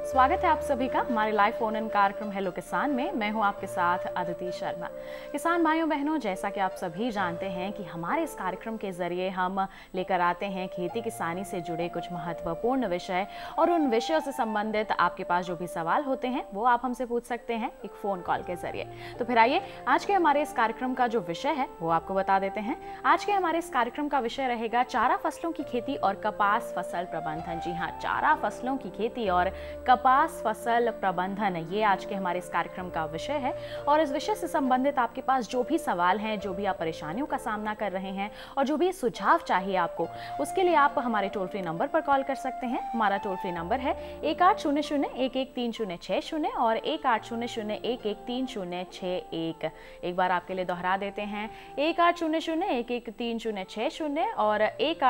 स्वागत है आप सभी का हमारे लाइव फोन इन कार्यक्रम हेलो किसान में। मैं हूं आपके साथ अदिति शर्मा। किसान भाइयों बहनों, जैसा कि आप सभी जानते हैं कि हमारे इस कार्यक्रम के जरिए हम लेकर आते हैं खेती किसानी से जुड़े कुछ महत्वपूर्ण विषय, और उन विषयों से संबंधित आपके पास जो भी सवाल होते हैं वो आप हमसे पूछ सकते हैं एक फोन कॉल के जरिए। तो फिर आइए आज के हमारे इस कार्यक्रम का जो विषय है वो आपको बता देते हैं। आज के हमारे इस कार्यक्रम का विषय रहेगा चारा फसलों की खेती और कपास फसल प्रबंधन। जी हाँ, चारा फसलों की खेती और कपास फसल प्रबंधन, ये आज के हमारे इस कार्यक्रम का विषय है। और इस विषय से संबंधित आपके पास जो भी सवाल हैं, जो भी आप परेशानियों का सामना कर रहे हैं और जो भी सुझाव चाहिए आपको, उसके लिए आप हमारे टोल फ्री नंबर पर कॉल कर सकते हैं। हमारा टोल फ्री नंबर है 1800-113060 और 1800-113061। एक बार आपके लिए दोहरा देते हैं, 1800-113060 और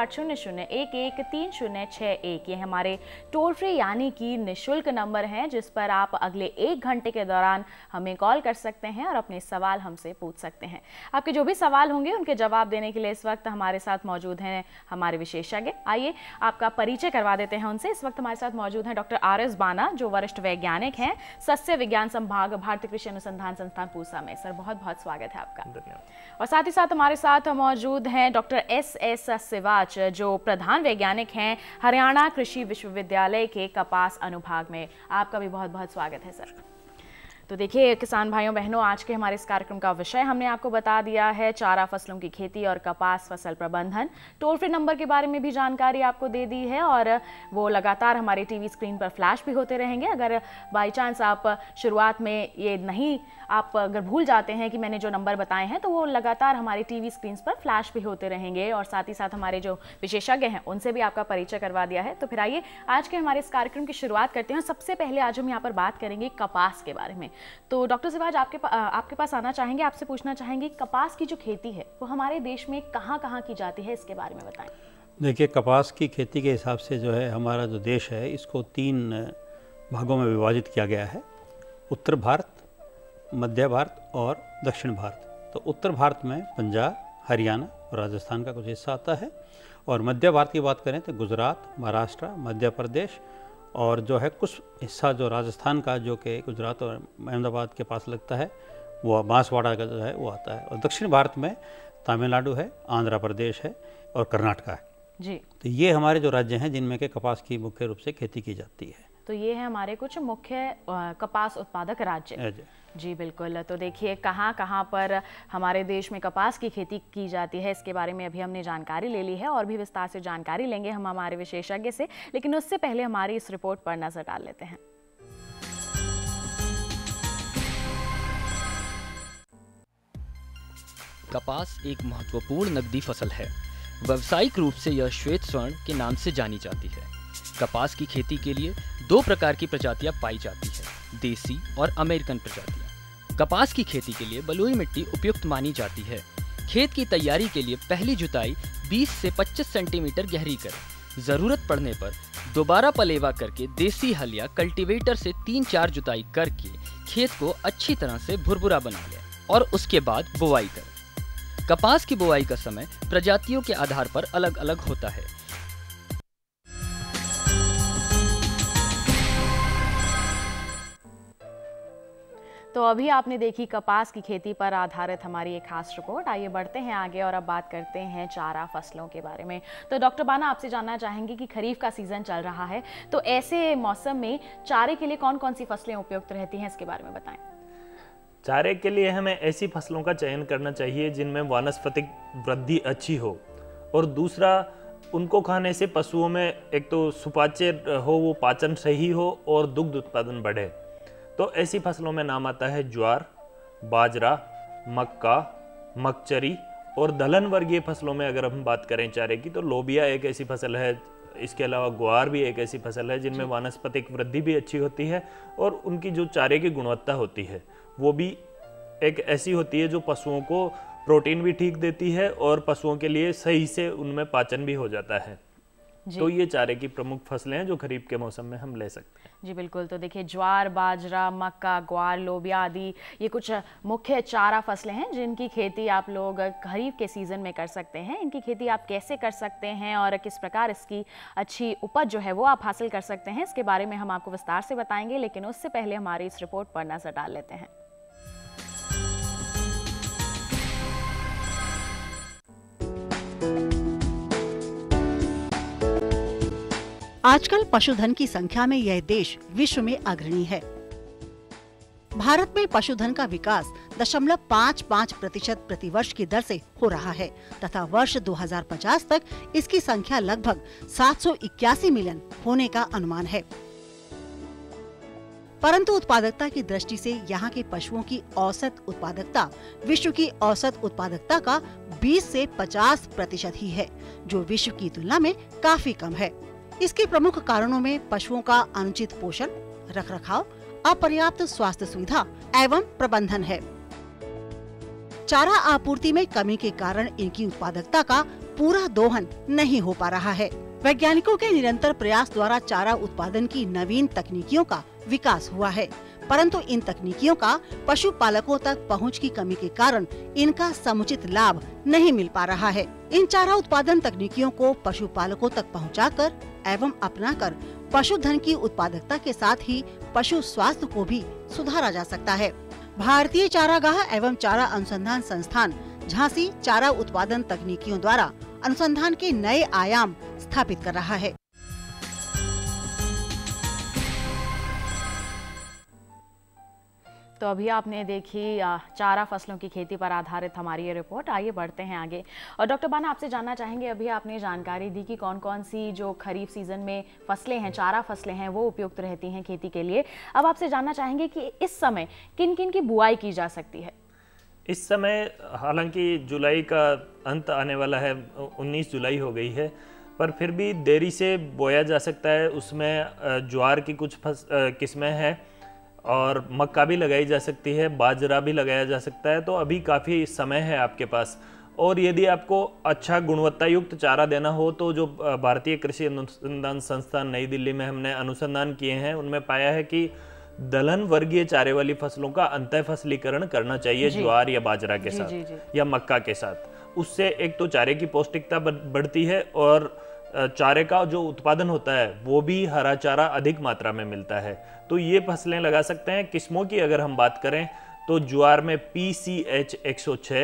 1800-113061। ये हमारे टोल फ्री यानी कि निःशुल्क नंबर है, जिस पर आप अगले 1 घंटे के दौरान हमें कॉल कर सकते हैं और अपने सवाल हमसे पूछ सकते हैं। आपके जो भी सवाल होंगे उनके जवाब देने के लिए इस वक्त हमारे साथ मौजूद हैं हमारे विशेषज्ञ। आइए आपका परिचय करवा देते हैं उनसे। इस वक्त हमारे साथ मौजूद हैं डॉक्टर RS बाना, जो वरिष्ठ वैज्ञानिक हैं सस्य विज्ञान संभाग, भारतीय कृषि अनुसंधान संस्थान पूसा में। सर बहुत बहुत स्वागत है आपका। और साथ ही साथ हमारे साथ मौजूद हैं डॉक्टर SS सिवाच, जो प्रधान वैज्ञानिक हैं हरियाणा कृषि विश्वविद्यालय के कपास अनुभाग में। आपका भी बहुत बहुत स्वागत है सर। तो देखिए किसान भाइयों बहनों, आज के हमारे इस कार्यक्रम का विषय हमने आपको बता दिया है चारा फसलों की खेती और कपास फसल प्रबंधन। टोल फ्री नंबर के बारे में भी जानकारी आपको दे दी है और वो लगातार हमारे टीवी स्क्रीन पर फ्लैश भी होते रहेंगे। अगर बाई चांस आप शुरुआत में ये नहीं, आप अगर भूल जाते हैं कि मैंने जो नंबर बताए हैं, तो वो लगातार हमारे टीवी स्क्रीन पर फ्लैश भी होते रहेंगे। और साथ ही साथ हमारे जो विशेषज्ञ हैं उनसे भी आपका परिचय करवा दिया है। तो फिर आइए आज के हमारे इस कार्यक्रम की शुरुआत करते हैं। सबसे पहले आज हम यहाँ पर बात करेंगे कपास के बारे में। तो डॉक्टर सिवाज, आपके पास आना चाहेंगे, आपसे पूछना चाहेंगे कपास की जो खेती है वो हमारे देश में कहाँ कहाँ की जाती है, इसके बारे में बताएं। देखिए, कपास की खेती के हिसाब से जो है हमारा जो देश है इसको 3 भागों में विभाजित किया गया है: उत्तर भारत, मध्य भारत और दक्षिण भारत। तो उत्तर भारत में पंजाब, हरियाणा और राजस्थान का कुछ हिस्सा आता है, और मध्य भारत की बात करें तो गुजरात, महाराष्ट्र, मध्य प्रदेश और जो है कुछ हिस्सा जो राजस्थान का, जो कि गुजरात और अहमदाबाद के पास लगता है, वो बांसवाड़ा का जो है वो आता है। और दक्षिण भारत में तमिलनाडु है, आंध्र प्रदेश है और कर्नाटक है जी। तो ये हमारे जो राज्य हैं जिनमें के कपास की मुख्य रूप से खेती की जाती है। तो ये है हमारे कुछ मुख्य कपास उत्पादक राज्य। जी बिल्कुल। तो देखिए कहाँ कहाँ पर हमारे देश में कपास की खेती की जाती है, इसके बारे में अभी हमने जानकारी ले ली है और भी विस्तार से जानकारी लेंगे हम हमारे विशेषज्ञ से। लेकिन उससे पहले हमारी इस रिपोर्ट पर नजर डाल लेते हैं। कपास एक महत्वपूर्ण नकदी फसल है। व्यावसायिक रूप से यह श्वेत स्वर्ण के नाम से जानी जाती है। कपास की खेती के लिए 2 प्रकार की प्रजातियां पाई जाती है, देसी और अमेरिकन प्रजातियां। कपास की खेती के लिए बलुई मिट्टी उपयुक्त मानी जाती है। खेत की तैयारी के लिए पहली जुताई 20 से 25 सेंटीमीटर गहरी करें। जरूरत पड़ने पर दोबारा पलेवा करके देसी हल या कल्टीवेटर से 3-4 जुताई करके खेत को अच्छी तरह से भुरभुरा बना लें और उसके बाद बुआई करें। कपास की बुआई का समय प्रजातियों के आधार पर अलग अलग होता है। तो अभी आपने देखी कपास की खेती पर आधारित हमारी एक खास रिपोर्ट। आइए बढ़ते हैं आगे और अब बात करते हैं चारा फसलों के बारे में। तो डॉक्टर बाना, आपसे जानना चाहेंगे कि खरीफ का सीजन चल रहा है, तो ऐसे मौसम में चारे के लिए कौन कौन सी फसलें उपयुक्त रहती हैं, इसके बारे में बताएं। चारे के लिए हमें ऐसी फसलों का चयन करना चाहिए जिनमें वानस्पतिक वृद्धि अच्छी हो, और दूसरा उनको खाने से पशुओं में एक तो सुपाच्य हो, वो पाचन सही हो और दुग्ध उत्पादन बढ़े। तो ऐसी फसलों में नाम आता है ज्वार, बाजरा, मक्का, मकचरी और दलहन वर्गीय फसलों में अगर हम बात करें चारे की, तो लोबिया एक ऐसी फसल है। इसके अलावा ग्वार भी एक ऐसी फसल है जिनमें वानस्पतिक वृद्धि भी अच्छी होती है और उनकी जो चारे की गुणवत्ता होती है वो भी एक ऐसी होती है जो पशुओं को प्रोटीन भी ठीक देती है और पशुओं के लिए सही से उनमें पाचन भी हो जाता है। तो ये चारे की प्रमुख फसलें हैं जो खरीफ के मौसम में हम ले सकते हैं। जी बिल्कुल। तो देखिए ज्वार, बाजरा, मक्का, ग्वार, लोबिया आदि ये कुछ मुख्य चारा फसलें हैं जिनकी खेती आप लोग खरीफ के सीज़न में कर सकते हैं। इनकी खेती आप कैसे कर सकते हैं और किस प्रकार इसकी अच्छी उपज जो है वो आप हासिल कर सकते हैं, इसके बारे में हम आपको विस्तार से बताएंगे, लेकिन उससे पहले हमारी इस रिपोर्ट पर नजर डाल लेते हैं। आजकल पशुधन की संख्या में यह देश विश्व में अग्रणी है। भारत में पशुधन का विकास 0.55% प्रतिवर्ष की दर से हो रहा है तथा वर्ष 2050 तक इसकी संख्या लगभग 781 मिलियन होने का अनुमान है। परंतु उत्पादकता की दृष्टि से यहाँ के पशुओं की औसत उत्पादकता विश्व की औसत उत्पादकता का 20 से 50% ही है, जो विश्व की तुलना में काफी कम है। इसके प्रमुख कारणों में पशुओं का अनुचित पोषण, रखरखाव, अपर्याप्त स्वास्थ्य सुविधा एवं प्रबंधन है। चारा आपूर्ति में कमी के कारण इनकी उत्पादकता का पूरा दोहन नहीं हो पा रहा है। वैज्ञानिकों के निरंतर प्रयास द्वारा चारा उत्पादन की नवीन तकनीकियों का विकास हुआ है, परंतु इन तकनीकियों का पशुपालकों तक पहुंच की कमी के कारण इनका समुचित लाभ नहीं मिल पा रहा है। इन चारा उत्पादन तकनीकियों को पशुपालकों तक पहुंचाकर एवं अपनाकर पशुधन की उत्पादकता के साथ ही पशु स्वास्थ्य को भी सुधारा जा सकता है। भारतीय चारागाह एवं चारा अनुसंधान संस्थान झांसी चारा उत्पादन तकनीकियों द्वारा अनुसंधान के नए आयाम स्थापित कर रहा है। तो अभी आपने देखी चारा फसलों की खेती पर आधारित हमारी ये रिपोर्ट। आइए बढ़ते हैं आगे। और डॉक्टर बाना, आपसे जानना चाहेंगे, अभी आपने जानकारी दी कि कौन कौन सी जो खरीफ सीजन में फसलें हैं, चारा फसलें हैं, वो उपयुक्त रहती हैं खेती के लिए। अब आपसे जानना चाहेंगे कि इस समय किन किन की बुआई की जा सकती है? इस समय हालांकि जुलाई का अंत आने वाला है, 19 जुलाई हो गई है, पर फिर भी देरी से बोया जा सकता है। उसमें ज्वार की कुछ किस्में हैं और मक्का भी लगाई जा सकती है, बाजरा भी लगाया जा सकता है। तो अभी काफ़ी समय है आपके पास। और यदि आपको अच्छा गुणवत्ता युक्त चारा देना हो तो जो भारतीय कृषि अनुसंधान संस्थान नई दिल्ली में हमने अनुसंधान किए हैं, उनमें पाया है कि दलहन वर्गीय चारे वाली फसलों का अंतः फसलीकरण करना चाहिए ज्वार या बाजरा के साथ या मक्का के साथ। उससे एक तो चारे की पौष्टिकता बढ़ती है और चारे का जो उत्पादन होता है वो भी हरा चारा अधिक मात्रा में मिलता है। तो ये फसलें लगा सकते हैं। किस्मों की अगर हम बात करें तो ज्वार में PCH 106,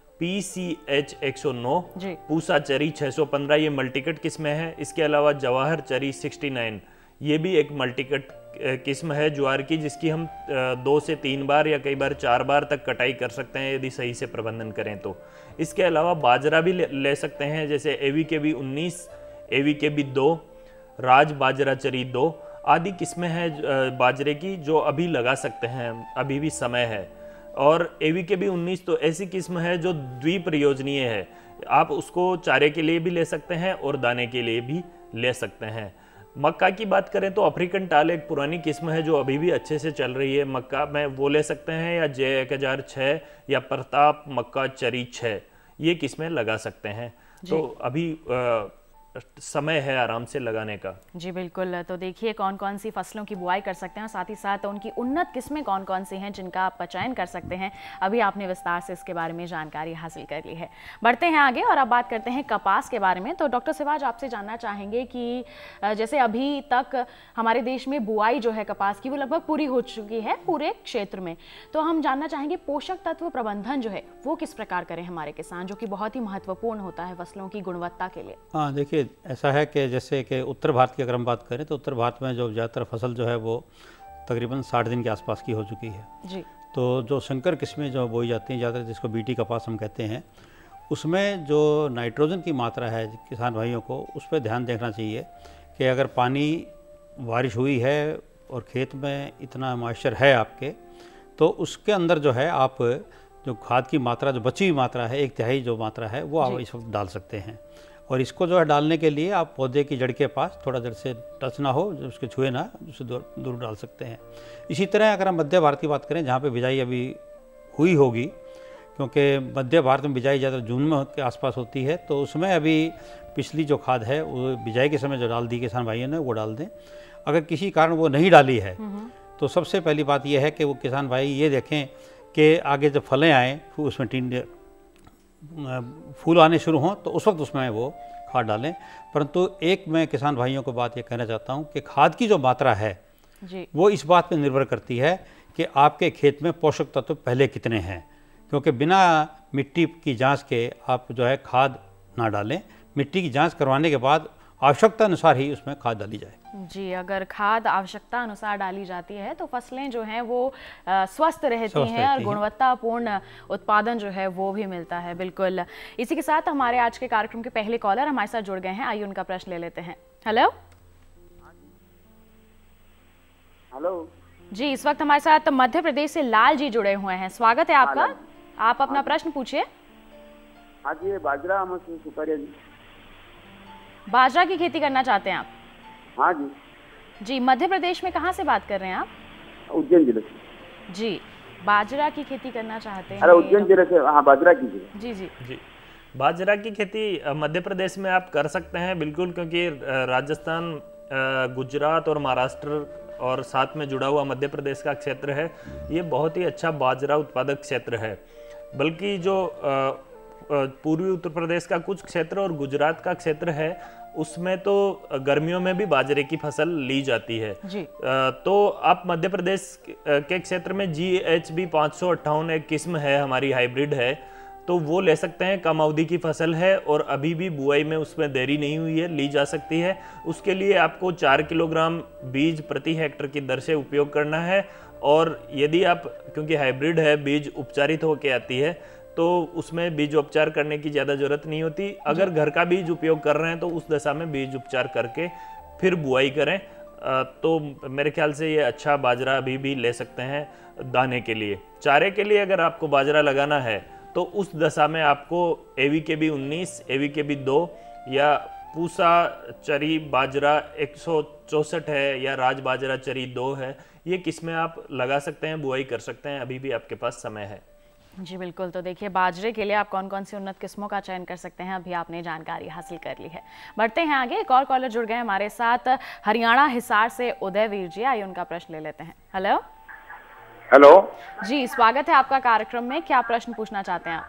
PCH 109, पूसा चरी 615 ये मल्टीकट किस्में हैं। इसके अलावा जवाहर चरी 69 ये भी एक मल्टीकट किस्म है ज्वार की, जिसकी हम 2 से 3 बार या कई बार 4 बार तक कटाई कर सकते हैं यदि सही से प्रबंधन करें तो। इसके अलावा बाजरा भी ले सकते हैं, जैसे AVKB 19, AVKB 2, राज बाजरा चरी 2 आदि किस्में हैं बाजरे की जो अभी लगा सकते हैं, अभी भी समय है। और AVKB 19 तो ऐसी किस्म है जो द्विप्रयोजनीय है, आप उसको चारे के लिए भी ले सकते हैं और दाने के लिए भी ले सकते हैं। मक्का की बात करें तो अफ्रीकन टाल एक पुरानी किस्म है जो अभी भी अच्छे से चल रही है मक्का में, वो ले सकते हैं, या J1006 या प्रताप मक्का चरी 6 ये किस्में लगा सकते हैं। तो अभी समय है आराम से लगाने का। जी बिल्कुल। तो देखिए कौन कौन सी फसलों की बुआई कर सकते हैं और साथ ही साथ उनकी उन्नत किस्में कौन कौन सी हैं जिनका आप चयन कर सकते हैं। अभी आपने विस्तार से इसके बारे में जानकारी हासिल कर ली है। बढ़ते हैं आगे और अब बात करते हैं कपास के बारे में। तो डॉक्टर सिवाज, आपसे जानना चाहेंगे कि जैसे अभी तक हमारे देश में बुआई जो है कपास की वो लगभग पूरी हो चुकी है पूरे क्षेत्र में, तो हम जानना चाहेंगे पोषक तत्व प्रबंधन जो है वो किस प्रकार करें हमारे किसान, जो कि बहुत ही महत्वपूर्ण होता है फसलों की गुणवत्ता के लिए। हाँ देखिए, ऐसा है कि जैसे कि उत्तर भारत की अगर हम बात करें तो उत्तर भारत में जो ज़्यादातर फसल जो है वो तकरीबन 60 दिन के आसपास की हो चुकी है जी। तो जो संकर किस्में जो बोई जाती हैं ज़्यादातर, जिसको BT कपास हम कहते हैं, उसमें जो नाइट्रोजन की मात्रा है किसान भाइयों को उस पर ध्यान देखना चाहिए कि अगर पानी बारिश हुई है और खेत में इतना मॉइस्चर है आपके, तो उसके अंदर जो है आप जो खाद की मात्रा, जो बची हुई मात्रा है 1/3 जो मात्रा है वो आप इस वक्त डाल सकते हैं। और इसको जो है डालने के लिए आप पौधे की जड़ के पास थोड़ा देर से टच ना हो, उसके छुए ना, उससे दूर डाल सकते हैं। इसी तरह अगर हम मध्य भारत की बात करें जहाँ पे बिजाई अभी हुई होगी, क्योंकि मध्य भारत में बिजाई ज़्यादा जून में के आसपास होती है, तो उसमें अभी पिछली जो खाद है वो बिजाई के समय जो डाल दी किसान भाइयों ने वो डाल दें। अगर किसी कारण वो नहीं डाली है तो सबसे पहली बात यह है कि वो किसान भाई ये देखें कि आगे जब फलें आएँ, उसमें फूल आने शुरू हों, तो उस वक्त उसमें वो खाद डालें। परंतु एक मैं किसान भाइयों को बात ये कहना चाहता हूँ कि खाद की जो मात्रा है जी। वो इस बात पर निर्भर करती है कि आपके खेत में पोषक तत्व पहले कितने हैं, क्योंकि बिना मिट्टी की जांच के आप जो है खाद ना डालें। मिट्टी की जांच करवाने के बाद आवश्यकता अनुसार ही उसमें खाद डाली जाए। जी, अगर खाद आवश्यकता अनुसार डाली जाती है तो फसलें जो हैं वो स्वस्थ रहती हैं और गुणवत्तापूर्ण उत्पादन जो है वो भी मिलता है। बिल्कुल। इसी के साथ हमारे आज के कार्यक्रम के पहले कॉलर हमारे साथ जुड़ गए हैं, आइए उनका प्रश्न ले लेते हैं। हेलो हेलो जी, इस वक्त हमारे साथ मध्य प्रदेश से लाल जी जुड़े हुए हैं, स्वागत है आपका। आप अपना प्रश्न पूछिए। हाँ जी, बाजरा हमसे सुपारी जी। बाजरा की खेती करना चाहते हैं आप? हाँ जी। जी, मध्य प्रदेश में कहाँ से बात कर रहे हैं आप? उज्जैन जिले से। जी, बाजरा की खेती करना चाहते हैं? अरे उज्जैन जिले से, हाँ बाजरा की जिले। जी जी जी, बाजरा की खेती मध्य प्रदेश में आप कर सकते हैं बिल्कुल, क्योंकि राजस्थान, गुजरात और महाराष्ट्र और साथ में जुड़ा हुआ मध्य प्रदेश का क्षेत्र है, ये बहुत ही अच्छा बाजरा उत्पादक क्षेत्र है। बल्कि जो पूर्वी उत्तर प्रदेश का कुछ क्षेत्र और गुजरात का क्षेत्र है उसमें तो गर्मियों में भी बाजरे की फसल ली जाती है जी। तो आप मध्य प्रदेश के क्षेत्र में GHB 558 एक किस्म है, हमारी हाइब्रिड है, तो वो ले सकते हैं। कम अवधि की फसल है और अभी भी बुआई में उसमें देरी नहीं हुई है, ली जा सकती है। उसके लिए आपको 4 किलोग्राम बीज प्रति हेक्टर की दर से उपयोग करना है। और यदि आप, क्योंकि हाइब्रिड है, बीज उपचारित होकर आती है, तो उसमें बीज उपचार करने की ज़्यादा जरूरत नहीं होती। अगर घर का बीज उपयोग कर रहे हैं तो उस दशा में बीज उपचार करके फिर बुआई करें। तो मेरे ख्याल से ये अच्छा बाजरा अभी भी ले सकते हैं दाने के लिए। चारे के लिए अगर आपको बाजरा लगाना है तो उस दशा में आपको AVKB 19, AVKB 2 या पूसा चरी बाजरा 164 है या राज बाजरा चरी 2 है, ये किस्में आप लगा सकते हैं, बुआई कर सकते हैं, अभी भी आपके पास समय है। जी बिल्कुल। तो देखिए, बाजरे के लिए आप कौन कौन सी उन्नत किस्मों का चयन कर सकते हैं, अभी आपने जानकारी हासिल कर ली है। बढ़ते हैं आगे, एक और कॉलर जुड़ गए हमारे साथ, हरियाणा हिसार से उदयवीर जी, आइए उनका प्रश्न ले लेते हैं। हेलो हेलो जी, स्वागत है आपका कार्यक्रम में, क्या प्रश्न पूछना चाहते हैं आप?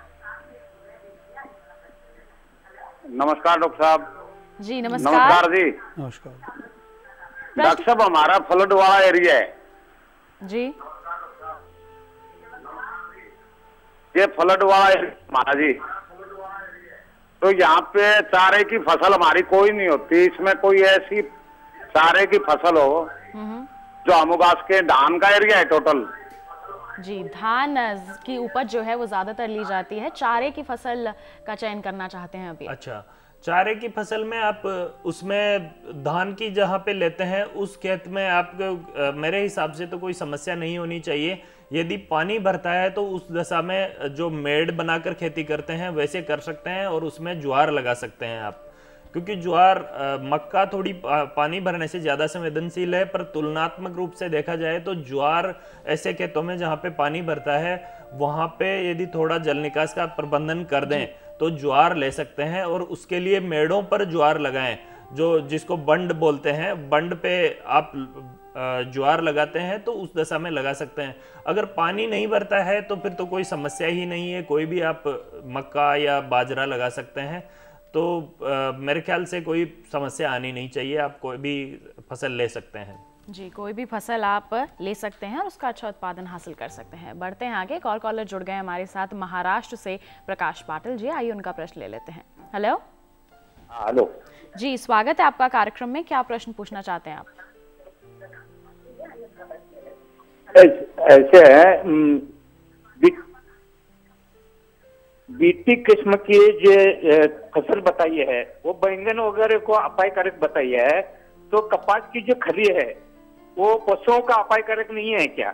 नमस्कार डॉक्टर साहब। जी नमस्कार। नमस्कार जी। नमस्कार डॉक्टर साहब, हमारा फ्लड वाला एरिया है जी। ये फ्लड वाला हमारा जी, तो यहाँ पे चारे की फसल हमारी कोई नहीं होती। इसमें कोई ऐसी चारे की फसल हो जो हम उगा सके। धान का एरिया है टोटल जी। धान की उपज जो है वो ज्यादातर ली जाती है, चारे की फसल का चयन करना चाहते हैं अभी? अच्छा, चारे की फसल में आप उसमें धान की जहाँ पे लेते हैं उस खेत में आपको मेरे हिसाब से तो कोई समस्या नहीं होनी चाहिए। यदि पानी भरता है तो उस दशा में जो मेड़ बनाकर खेती करते हैं वैसे कर सकते हैं और उसमें ज्वार लगा सकते हैं आप, क्योंकि ज्वार मक्का थोड़ी पानी भरने से ज़्यादा संवेदनशील है, पर तुलनात्मक रूप से देखा जाए तो ज्वार ऐसे खेतों में जहाँ पे पानी भरता है वहाँ पे यदि थोड़ा जल निकास का प्रबंधन कर दें तो ज्वार ले सकते हैं। और उसके लिए मेड़ों पर ज्वार लगाएं, जो जिसको बंड बोलते हैं, बंड पे आप ज्वार लगाते हैं तो उस दशा में लगा सकते हैं। अगर पानी नहीं भरता है तो फिर तो कोई समस्या ही नहीं है, कोई भी आप मक्का या बाजरा लगा सकते हैं। तो मेरे ख्याल से कोई समस्या आनी नहीं चाहिए, आप कोई भी फसल ले सकते हैं। जी, कोई भी फसल आप ले सकते हैं और उसका अच्छा उत्पादन हासिल कर सकते हैं। बढ़ते हैं आगे, एक और कॉलर जुड़ गए हमारे साथ, महाराष्ट्र से प्रकाश पाटिल जी, आइए उनका प्रश्न ले लेते हैं। हेलो हेलो जी, स्वागत है आपका कार्यक्रम में, क्या प्रश्न पूछना चाहते हैं आप? ऐसे है, बीटी किस्म की जो फसल बताई है वो बैंगन वगैरह को अपायकारक बताई है, तो कपास की जो खली है वो पशुओं का अपायकारक नहीं है क्या?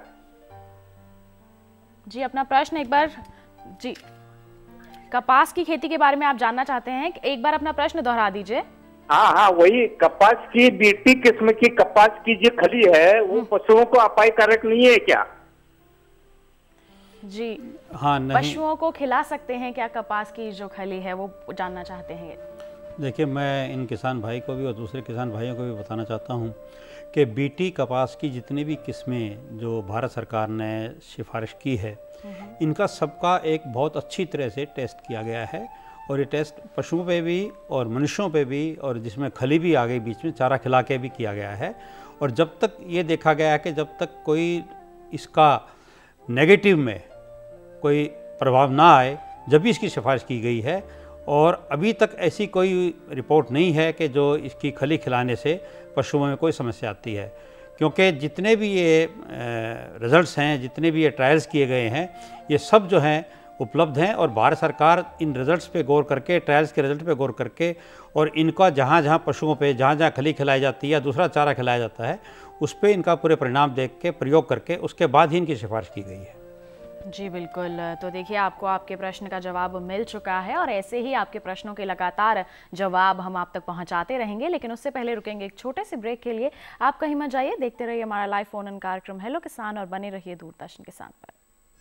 जी, अपना प्रश्न एक बार। जी, कपास की खेती के बारे में आप जानना चाहते हैं, एक बार अपना प्रश्न दोहरा दीजिए। हाँ, वही कपास की बीटी किस्म की कपास की जो खली है वो पशुओं को अपायकारक नहीं है क्या? जी हाँ नहीं, पशुओं को खिला सकते हैं क्या कपास की जो खली है, वो जानना चाहते हैं। देखिए मैं इन किसान भाई को भी और दूसरे किसान भाइयों को भी बताना चाहता हूँ कि बीटी कपास की जितनी भी किस्में जो भारत सरकार ने सिफारिश की है, इनका सबका एक बहुत अच्छी तरह से टेस्ट किया गया है। और ये टेस्ट पशुओं पे भी और मनुष्यों पे भी, और जिसमें खली भी आ गई बीच में, चारा खिला के भी किया गया है। और जब तक ये देखा गया है कि जब तक कोई इसका नेगेटिव में कोई प्रभाव ना आए, जब भी इसकी सिफारिश की गई है। और अभी तक ऐसी कोई रिपोर्ट नहीं है कि जो इसकी खली खिलाने से पशुओं में कोई समस्या आती है, क्योंकि जितने भी ये रिज़ल्ट्स हैं, जितने भी ये ट्रायल्स किए गए हैं, ये सब जो हैं उपलब्ध हैं। और भारत सरकार इन रिज़ल्ट्स पे गौर करके, ट्रायल्स के रिज़ल्ट पे गौर करके, और इनका जहाँ जहाँ पशुओं पे जहाँ जहाँ खली खिलाई जाती है या दूसरा चारा खिलाया जाता है, उस पर इनका पूरे परिणाम देख के, प्रयोग करके, उसके बाद ही इनकी सिफारिश की गई है। जी बिल्कुल, तो देखिए आपको आपके प्रश्न का जवाब मिल चुका है और ऐसे ही आपके प्रश्नों के लगातार जवाब हम आप तक पहुंचाते रहेंगे। लेकिन उससे पहले रुकेंगे एक छोटे से ब्रेक के लिए। आप कहीं मत जाइए, देखते रहिए हमारा लाइव फोन इन कार्यक्रम हेलो किसान और बने रहिए दूरदर्शन किसान पर।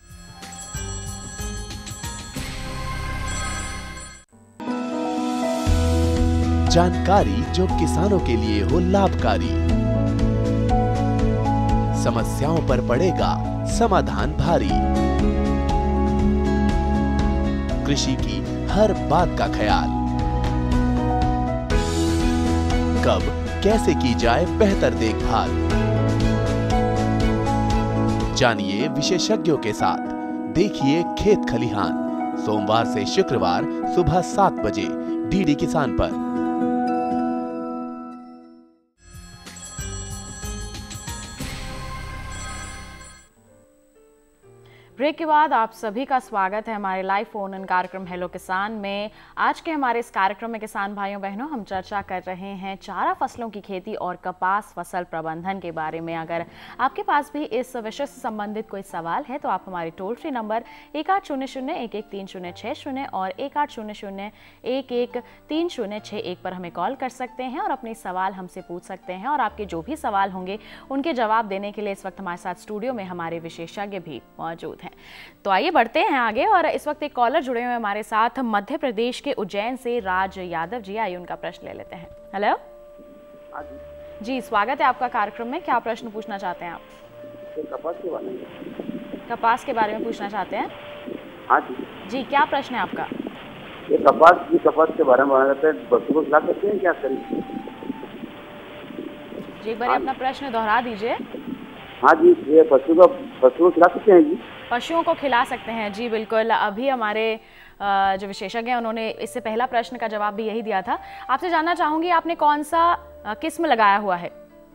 जानकारी जो किसानों के लिए हो लाभकारी, समस्याओं पर पड़ेगा समाधान भारी, कृषि की हर बात का ख्याल, कब कैसे की जाए बेहतर देखभाल, जानिए विशेषज्ञों के साथ, देखिए खेत खलिहान, सोमवार से शुक्रवार सुबह 7 बजे डीडी किसान पर। ब्रेक के बाद आप सभी का स्वागत है हमारे लाइव फोन इन कार्यक्रम हेलो किसान में। आज के हमारे इस कार्यक्रम में किसान भाइयों बहनों हम चर्चा कर रहे हैं चारा फसलों की खेती और कपास फसल प्रबंधन के बारे में। अगर आपके पास भी इस विषय से संबंधित कोई सवाल है तो आप हमारे टोल फ्री नंबर 1800-113060 और 1800-113061 पर हमें कॉल कर सकते हैं और अपने सवाल हमसे पूछ सकते हैं। और आपके जो भी सवाल होंगे उनके जवाब देने के लिए इस वक्त हमारे साथ स्टूडियो में हमारे विशेषज्ञ भी मौजूद हैं। तो आइए बढ़ते हैं आगे और इस वक्त एक कॉलर जुड़े हुए हमारे साथ मध्य प्रदेश के उज्जैन से राज यादव जी। आइए उनका प्रश्न ले लेते हैं। हेलो जी, स्वागत है आपका कार्यक्रम में। क्या प्रश्न पूछना चाहते हैं आप? कपास के बारे में पूछना चाहते हैं? हाँ जी। जी, क्या प्रश्न है आपका? ये कपास के बारे में बताना चाहते हैं, पशु को खिला सकते हैं क्या करें? जी एक बार अपना प्रश्न दोहरा दीजिए। हाँ जी, ये पशु को खिला सकते हैं जी? पशुओं को खिला सकते हैं जी बिल्कुल। अभी हमारे जो विशेषज्ञ हैं उन्होंने इससे पहला प्रश्न का जवाब भी यही दिया था। आपसे जानना चाहूंगी आपने कौन सा किस्म लगाया हुआ है?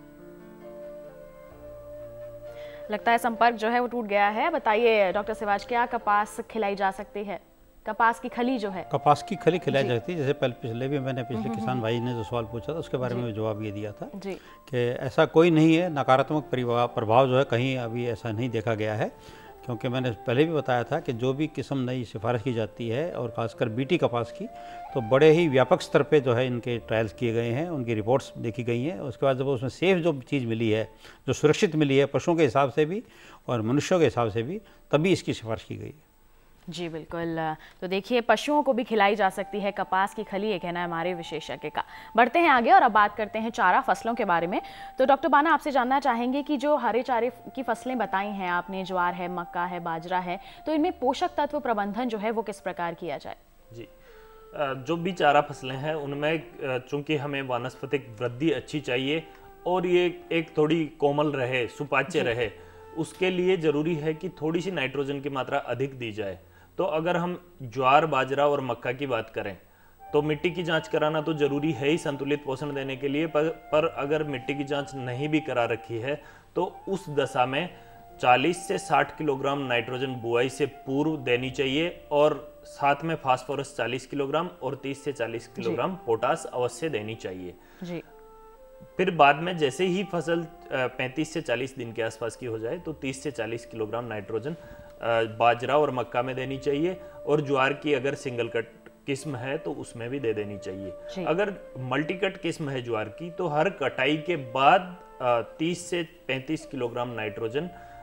लगता है संपर्क जो है वो टूट गया है। बताइए डॉक्टर सिवाज, क्या कपास खिलाई जा सकती है? कपास की खली जो है, कपास की खली खिलाई जाती है। जैसे पिछले किसान भाई ने जो सवाल पूछा था उसके बारे में जवाब ये दिया था कि ऐसा कोई नहीं है, नकारात्मक प्रभाव जो है कहीं अभी ऐसा नहीं देखा गया है। क्योंकि मैंने पहले भी बताया था कि जो भी किस्म नई सिफारिश की जाती है और ख़ासकर बीटी कपास की, तो बड़े ही व्यापक स्तर पे जो है इनके ट्रायल्स किए गए हैं, उनकी रिपोर्ट्स देखी गई हैं। उसके बाद जब उसमें सेफ जो चीज़ मिली है, जो सुरक्षित मिली है पशुओं के हिसाब से भी और मनुष्यों के हिसाब से भी, तभी इसकी सिफारिश की गई है। जी बिल्कुल। तो देखिए पशुओं को भी खिलाई जा सकती है कपास की खली, ये कहना है हमारे विशेषज्ञ का। बढ़ते हैं आगे और अब बात करते हैं चारा फसलों के बारे में। तो डॉक्टर बाना, आपसे जानना चाहेंगे कि जो हरे चारे की फसलें बताई हैं आपने, ज्वार है, मक्का है, बाजरा है, तो इनमें पोषक तत्व प्रबंधन जो है वो किस प्रकार किया जाए? जी, जो भी चारा फसलें हैं उनमें चूंकि हमें वानस्पतिक वृद्धि अच्छी चाहिए और ये एक थोड़ी कोमल रहे, सुपाच्य रहे, उसके लिए जरूरी है कि थोड़ी सी नाइट्रोजन की मात्रा अधिक दी जाए। तो अगर हम ज्वार, बाजरा और मक्का की बात करें तो मिट्टी की जांच कराना तो जरूरी है ही संतुलित पोषण देने के लिए, पर अगर मिट्टी की जांच नहीं भी करा रखी है तो उस दशा में 40 से 60 किलोग्राम नाइट्रोजन बुआई से पूर्व देनी चाहिए और साथ में फास्फोरस 40 किलोग्राम और 30 से 40 किलोग्राम पोटास अवश्य देनी चाहिए जी। फिर बाद में जैसे ही फसल 35 से 40 दिन के आसपास की हो जाए तो 30 से 40 किलोग्राम नाइट्रोजन बाजरा और मक्का में देनी चाहिए और ज्वार की अगर सिंगल कट किस्म है तो उसमें भी दे देनी चाहिए। अगर मल्टी कट किस्म है ज्वार की तो हर कटाई के बाद 30 से 35 किलोग्राम नाइट्रोजन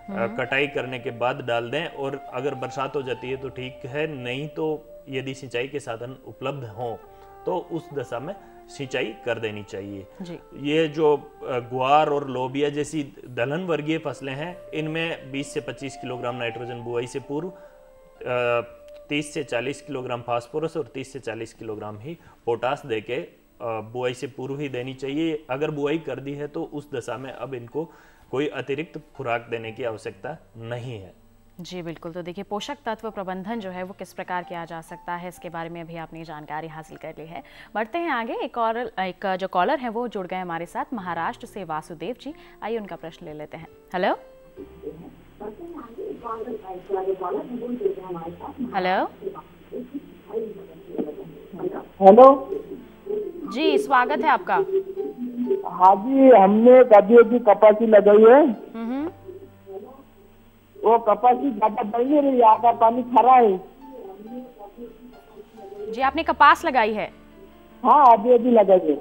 कटाई करने के बाद डाल दें। और अगर बरसात हो जाती है तो ठीक है, नहीं तो यदि सिंचाई के साधन उपलब्ध हों तो उस दशा में सिंचाई कर देनी चाहिए जी। ये जो ग्वार और लोबिया जैसी दलहन वर्गीय फसलें हैं, इनमें 20 से 25 किलोग्राम नाइट्रोजन बुआई से पूर्व, 30 से 40 किलोग्राम फास्फोरस और 30 से 40 किलोग्राम ही पोटास देके बुआई से पूर्व ही देनी चाहिए। अगर बुआई कर दी है तो उस दशा में अब इनको कोई अतिरिक्त खुराक देने की आवश्यकता नहीं है। जी बिल्कुल। तो देखिए, पोषक तत्व प्रबंधन जो है वो किस प्रकार किया जा सकता है, इसके बारे में भी आपने जानकारी हासिल कर ली है। बढ़ते हैं आगे। एक जो कॉलर है वो जुड़ गए हमारे साथ, महाराष्ट्र से वासुदेव जी। आइए उनका प्रश्न ले लेते हैं। हेलो हेलो हेलो जी, स्वागत है आपका। हाँ जी, हमने कभी कपासी लगाई है। वो कपासी ज्यादा बढ़ नहीं रही, यहाँ का पानी खरा है। जी, आपने कपास लगाई है? हाँ, अभी लगाई है।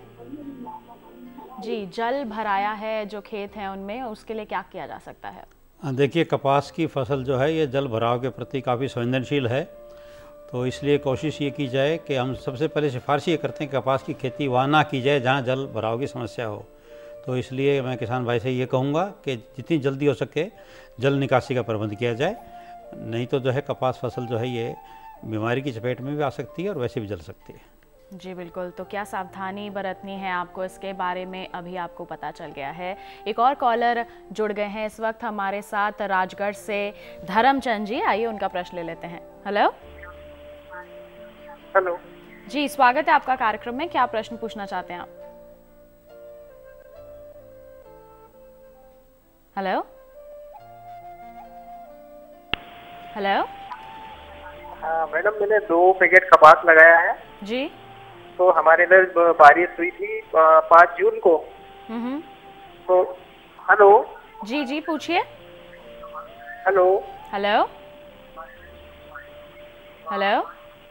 जी, जल भराया है जो खेत हैं उनमें, उसके लिए क्या किया जा सकता है? देखिए, कपास की फसल जो है ये जल भराव के प्रति काफ़ी संवेदनशील है, तो इसलिए कोशिश ये की जाए कि हम सबसे पहले सिफारिश ये करते हैं कि कपास की खेती वहाँ ना की जाए जहाँ जल भराव की समस्या हो। तो इसलिए मैं किसान भाई से ये कहूँगा कि जितनी जल्दी हो सके जल निकासी का प्रबंध किया जाए, नहीं तो जो है कपास फसल जो है ये बीमारी की चपेट में भी आ सकती है और वैसे भी जल सकती है। जी बिल्कुल। तो क्या सावधानी बरतनी है आपको, इसके बारे में अभी आपको पता चल गया है। एक और कॉलर जुड़ गए हैं इस वक्त हमारे साथ, राजगढ़ से धर्मचंद जी। आइए उनका प्रश्न ले लेते हैं। हेलो हेलो जी, स्वागत है आपका कार्यक्रम में। क्या प्रश्न पूछना चाहते हैं आप? हेलो हेलो हाँ मैडम, मैंने 2 पैकेट कपास लगाया है जी। तो हमारे इधर बारिश हुई थी 5 जून को। तो हेलो जी जी, पूछिए। हेलो हेलो हेलो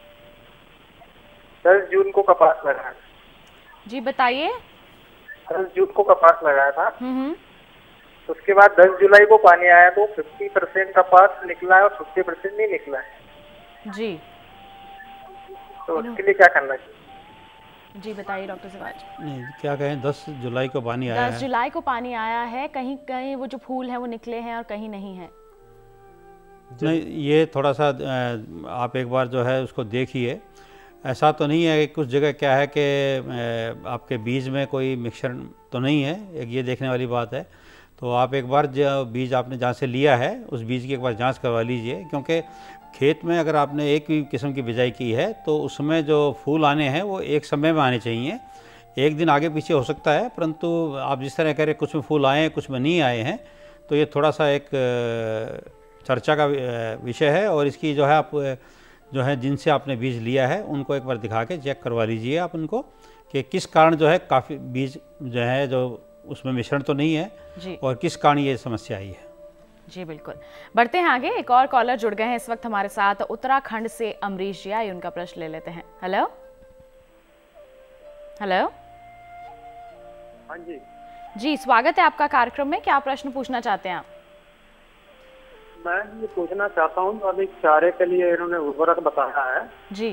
10 जून को कपास लगाया। जी बताइए। 10 जून को कपास लगाया था। उसके बाद 10 जुलाई को पानी आया तो 50% कपास निकला है और 50% नहीं निकला है जी। तो उसके लिए क्या करना चाहिए? जी बताइए डॉक्टर सिवाज। नहीं, क्या कहें, 10 जुलाई को पानी आया है। 10 जुलाई को पानी आया है, कहीं कहीं वो जो फूल हैं वो निकले हैं और कहीं नहीं है। नहीं, ये थोड़ा सा आप एक बार जो है उसको देखिए। ऐसा तो नहीं है कि कुछ जगह क्या है कि आपके बीज में कोई मिश्रण तो नहीं है, एक ये देखने वाली बात है। तो आप एक बार जो बीज आपने जहाँ से लिया है उस बीज की एक बार जांच करवा लीजिए, क्योंकि खेत में अगर आपने एक ही किस्म की बिजाई की है तो उसमें जो फूल आने हैं वो एक समय में आने चाहिए। एक दिन आगे पीछे हो सकता है, परंतु आप जिस तरह कह रहे कुछ में फूल आए हैं कुछ में नहीं आए हैं, तो ये थोड़ा सा एक चर्चा का विषय है। और इसकी जो है आप जो है जिनसे आपने बीज लिया है उनको एक बार दिखा के चेक करवा लीजिए आप उनको कि किस कारण जो है काफ़ी बीज जो है जो उसमें मिश्रण तो नहीं है जी, और किस कारण ये समस्या आई है। जी बिल्कुल। बढ़ते हैं आगे। एक और कॉलर जुड़ गए हैं इस वक्त हमारे साथ, उत्तराखंड से अमरीश जी। आइए उनका प्रश्न ले लेते हैं। हेलो हेलो हाँ जी जी, स्वागत है आपका कार्यक्रम में। क्या प्रश्न पूछना चाहते हैं आप? मैं ये पूछना चाहता हूँ, अभी चारे के लिए इन्होंने उर्वरक बताया है जी।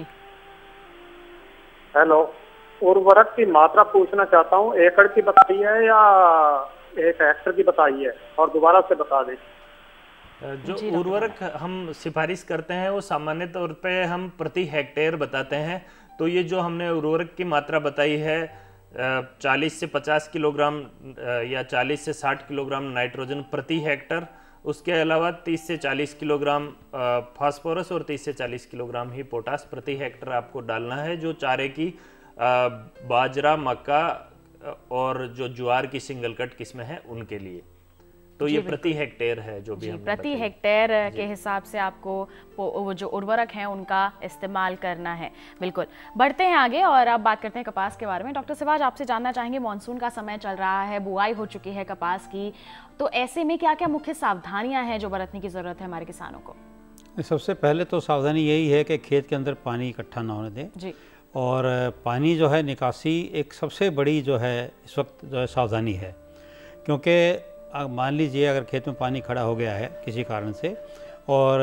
हेलो, उर्वरक की मात्रा पूछना चाहता हूँ, एकड़ की बताई है या 1 हेक्टर की बताई है, और दोबारा से बता दें। जो उर्वरक हम सिफारिश करते हैं वो सामान्य तौर पे हम प्रति हेक्टेयर बताते हैं। तो ये जो हमने उर्वरक की मात्रा बताई है 40 से 50 किलोग्राम या 40 से 60 किलोग्राम नाइट्रोजन प्रति हेक्टर, उसके अलावा 30 से 40 किलोग्राम फास्फोरस और 30 से 40 किलोग्राम ही पोटास प्रति हेक्टर आपको डालना है। जो चारे की बाजरा, मक्का और जो ज्वार की सिंगल कट किस्में हैं उनके लिए, तो ये प्रति हेक्टेयर है जो भी हमने प्रति हेक्टेयर के हिसाब से आपको वो जो उर्वरक हैं उनका इस्तेमाल करना है। बिल्कुल। बढ़ते हैं आगे और अब बात करते हैं कपास के बारे में। डॉक्टर सिवाज, आपसे जानना चाहेंगे, मानसून का समय चल रहा है, बुआई हो चुकी है कपास की, तो ऐसे में क्या क्या मुख्य सावधानियां हैं जो बरतने की जरूरत है हमारे किसानों को? सबसे पहले तो सावधानी यही है कि खेत के अंदर पानी इकट्ठा ना होने दें जी। और पानी जो है निकासी एक सबसे बड़ी जो है इस वक्त जो है सावधानी है, क्योंकि मान लीजिए अगर खेत में पानी खड़ा हो गया है किसी कारण से और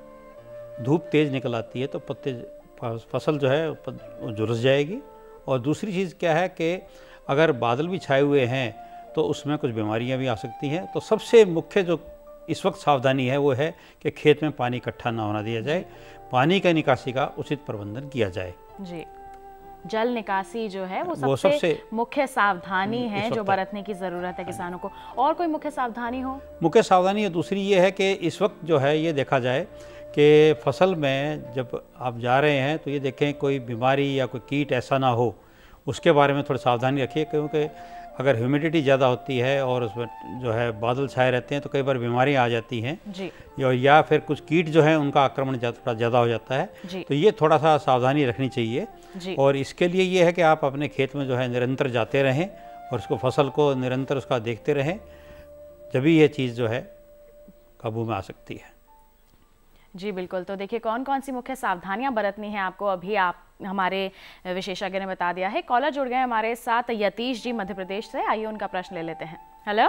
धूप तेज़ निकल आती है तो पत्ते फसल जो है वो झुलस जाएगी। और दूसरी चीज़ क्या है कि अगर बादल भी छाए हुए हैं तो उसमें कुछ बीमारियां भी आ सकती हैं। तो सबसे मुख्य जो इस वक्त सावधानी है वो है कि खेत में पानी इकट्ठा ना होना दिया जाए, पानी का निकासी का उचित प्रबंधन किया जाए। जी, जल निकासी जो है वो सबसे मुख्य सावधानी है जो बरतने की ज़रूरत है किसानों को। और कोई मुख्य सावधानी हो? मुख्य सावधानी दूसरी ये है कि इस वक्त जो है ये देखा जाए कि फसल में जब आप जा रहे हैं तो ये देखें कोई बीमारी या कोई कीट ऐसा ना हो, उसके बारे में थोड़ी सावधानी रखिए। क्योंकि अगर ह्यूमिडिटी ज़्यादा होती है और उसमें जो है बादल छाए रहते हैं तो कई बार बीमारियां आ जाती हैं जी। या फिर कुछ कीट जो है उनका आक्रमण थोड़ा ज़्यादा हो जाता है। तो ये थोड़ा सा सावधानी रखनी चाहिए जी। और इसके लिए ये है कि आप अपने खेत में जो है निरंतर जाते रहें और उसको फसल को निरंतर उसका देखते रहें, जब भी ये चीज़ जो है काबू में आ सकती है। जी बिल्कुल। तो देखिए कौन कौन सी मुख्य सावधानियां बरतनी है आपको अभी आप हमारे विशेषज्ञ ने बता दिया है। कॉलर जुड़ गए हमारे साथ, यतीश जी मध्य प्रदेश से। आइए उनका प्रश्न ले लेते हैं। हेलो।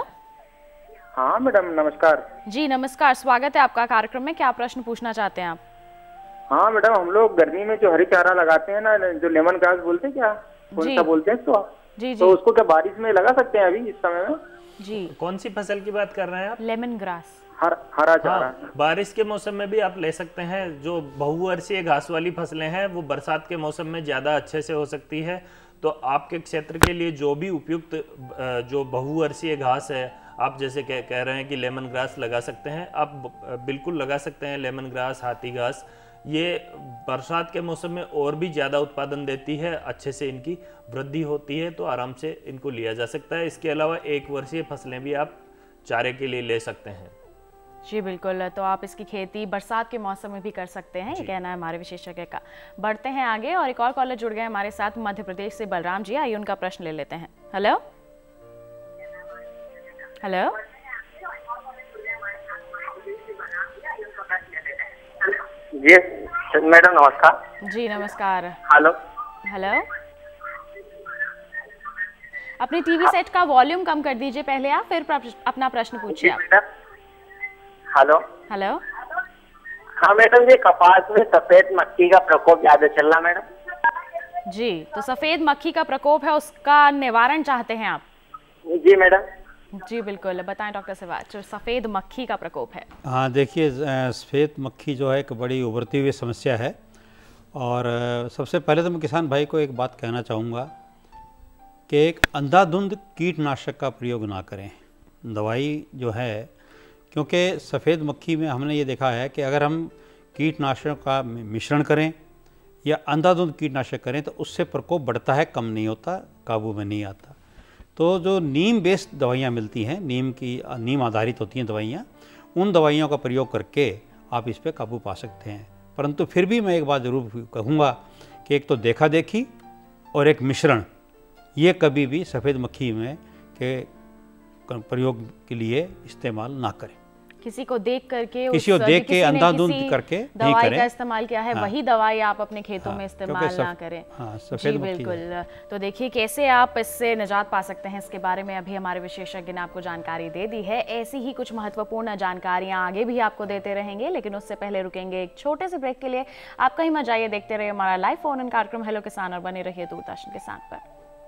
हाँ मैडम नमस्कार। जी नमस्कार, स्वागत है आपका कार्यक्रम में। क्या प्रश्न पूछना चाहते हैं आप? हाँ मैडम, हम लोग गर्मी में जो हरी चारा लगाते हैं ना, जो लेमन ग्रास बोलते हैं, क्या कौन सा बोलते हैं इसको? जी तो उसको क्या बारिश में लगा सकते हैं अभी इस समय में? जी। कौन सी फसल की बात कर रहे हैं आप? लेमन ग्रास, हरा चारा। हाँ, बारिश के मौसम में भी आप ले सकते हैं। जो बहुवर्षीय घास वाली फसलें हैं वो बरसात के मौसम में ज़्यादा अच्छे से हो सकती है। तो आपके क्षेत्र के लिए जो भी उपयुक्त जो बहुवर्षीय घास है, आप जैसे कह रहे हैं कि लेमन ग्रास लगा सकते हैं, आप बिल्कुल लगा सकते हैं। लेमन ग्रास, हाथी घास, ये बरसात के मौसम में और भी ज़्यादा उत्पादन देती है, अच्छे से इनकी वृद्धि होती है, तो आराम से इनको लिया जा सकता है। इसके अलावा 1 वर्षीय फसलें भी आप चारे के लिए ले सकते हैं। जी बिल्कुल। तो आप इसकी खेती बरसात के मौसम में भी कर सकते हैं, ये कहना है हमारे विशेषज्ञ का। बढ़ते हैं आगे और एक और कॉलर जुड़ गए हमारे साथ मध्य प्रदेश से, बलराम जी। आइए उनका प्रश्न ले लेते हैं। Hello hello. जी मैडम नमस्कार। जी नमस्कार। Hello hello. अपने टीवी सेट का वॉल्यूम कम कर दीजिए पहले आप, फिर अपना प्रश्न पूछिए आप। Hello hello. हाँ मैडम, ये कपास में सफेद मक्खी का प्रकोप ज्यादा चल रहा मैडम। जी, तो सफेद मक्खी का प्रकोप है, उसका निवारण चाहते हैं आप? जी मैडम। जी बिल्कुल, बताएं डॉक्टर सिवाच, जो सफ़ेद मक्खी का प्रकोप है। हाँ देखिए, सफ़ेद मक्खी जो है एक बड़ी उभरती हुई समस्या है। और सबसे पहले तो मैं किसान भाई को एक बात कहना चाहूँगा कि एक अंधाधुंध कीटनाशक का प्रयोग ना करें। दवाई जो है, क्योंकि सफ़ेद मक्खी में हमने ये देखा है कि अगर हम कीटनाशकों का मिश्रण करें या अंधाधुंध कीटनाशक करें तो उससे प्रकोप बढ़ता है, कम नहीं होता, काबू में नहीं आता। तो जो नीम बेस्ड दवाइयाँ मिलती हैं, नीम आधारित होती हैं दवाइयाँ, उन दवाइयों का प्रयोग करके आप इस पर काबू पा सकते हैं। परंतु फिर भी मैं एक बात ज़रूर कहूँगा कि एक तो देखा देखी और एक मिश्रण, ये कभी भी सफ़ेद मक्खी में के प्रयोग के लिए इस्तेमाल ना करें। किसी को देख करके, किसी को देख के अंधाधुंध करके नहीं करें। का इस्तेमाल किया है, हाँ, वही दवाई आप अपने खेतों में इस्तेमाल ना करें। हाँ, जी बिल्कुल। तो देखिए कैसे आप इससे निजात पा सकते हैं, इसके बारे में अभी हमारे विशेषज्ञ ने आपको जानकारी दे दी है। ऐसी ही कुछ महत्वपूर्ण जानकारियां आगे भी आपको देते रहेंगे, लेकिन उससे पहले रुकेंगे एक छोटे से ब्रेक के लिए। आप कहीं मत जाइए, देखते रहिए हमारा लाइव फोन इन कार्यक्रम हेलो किसान और बने रहिए दूरदर्शन किसान पर।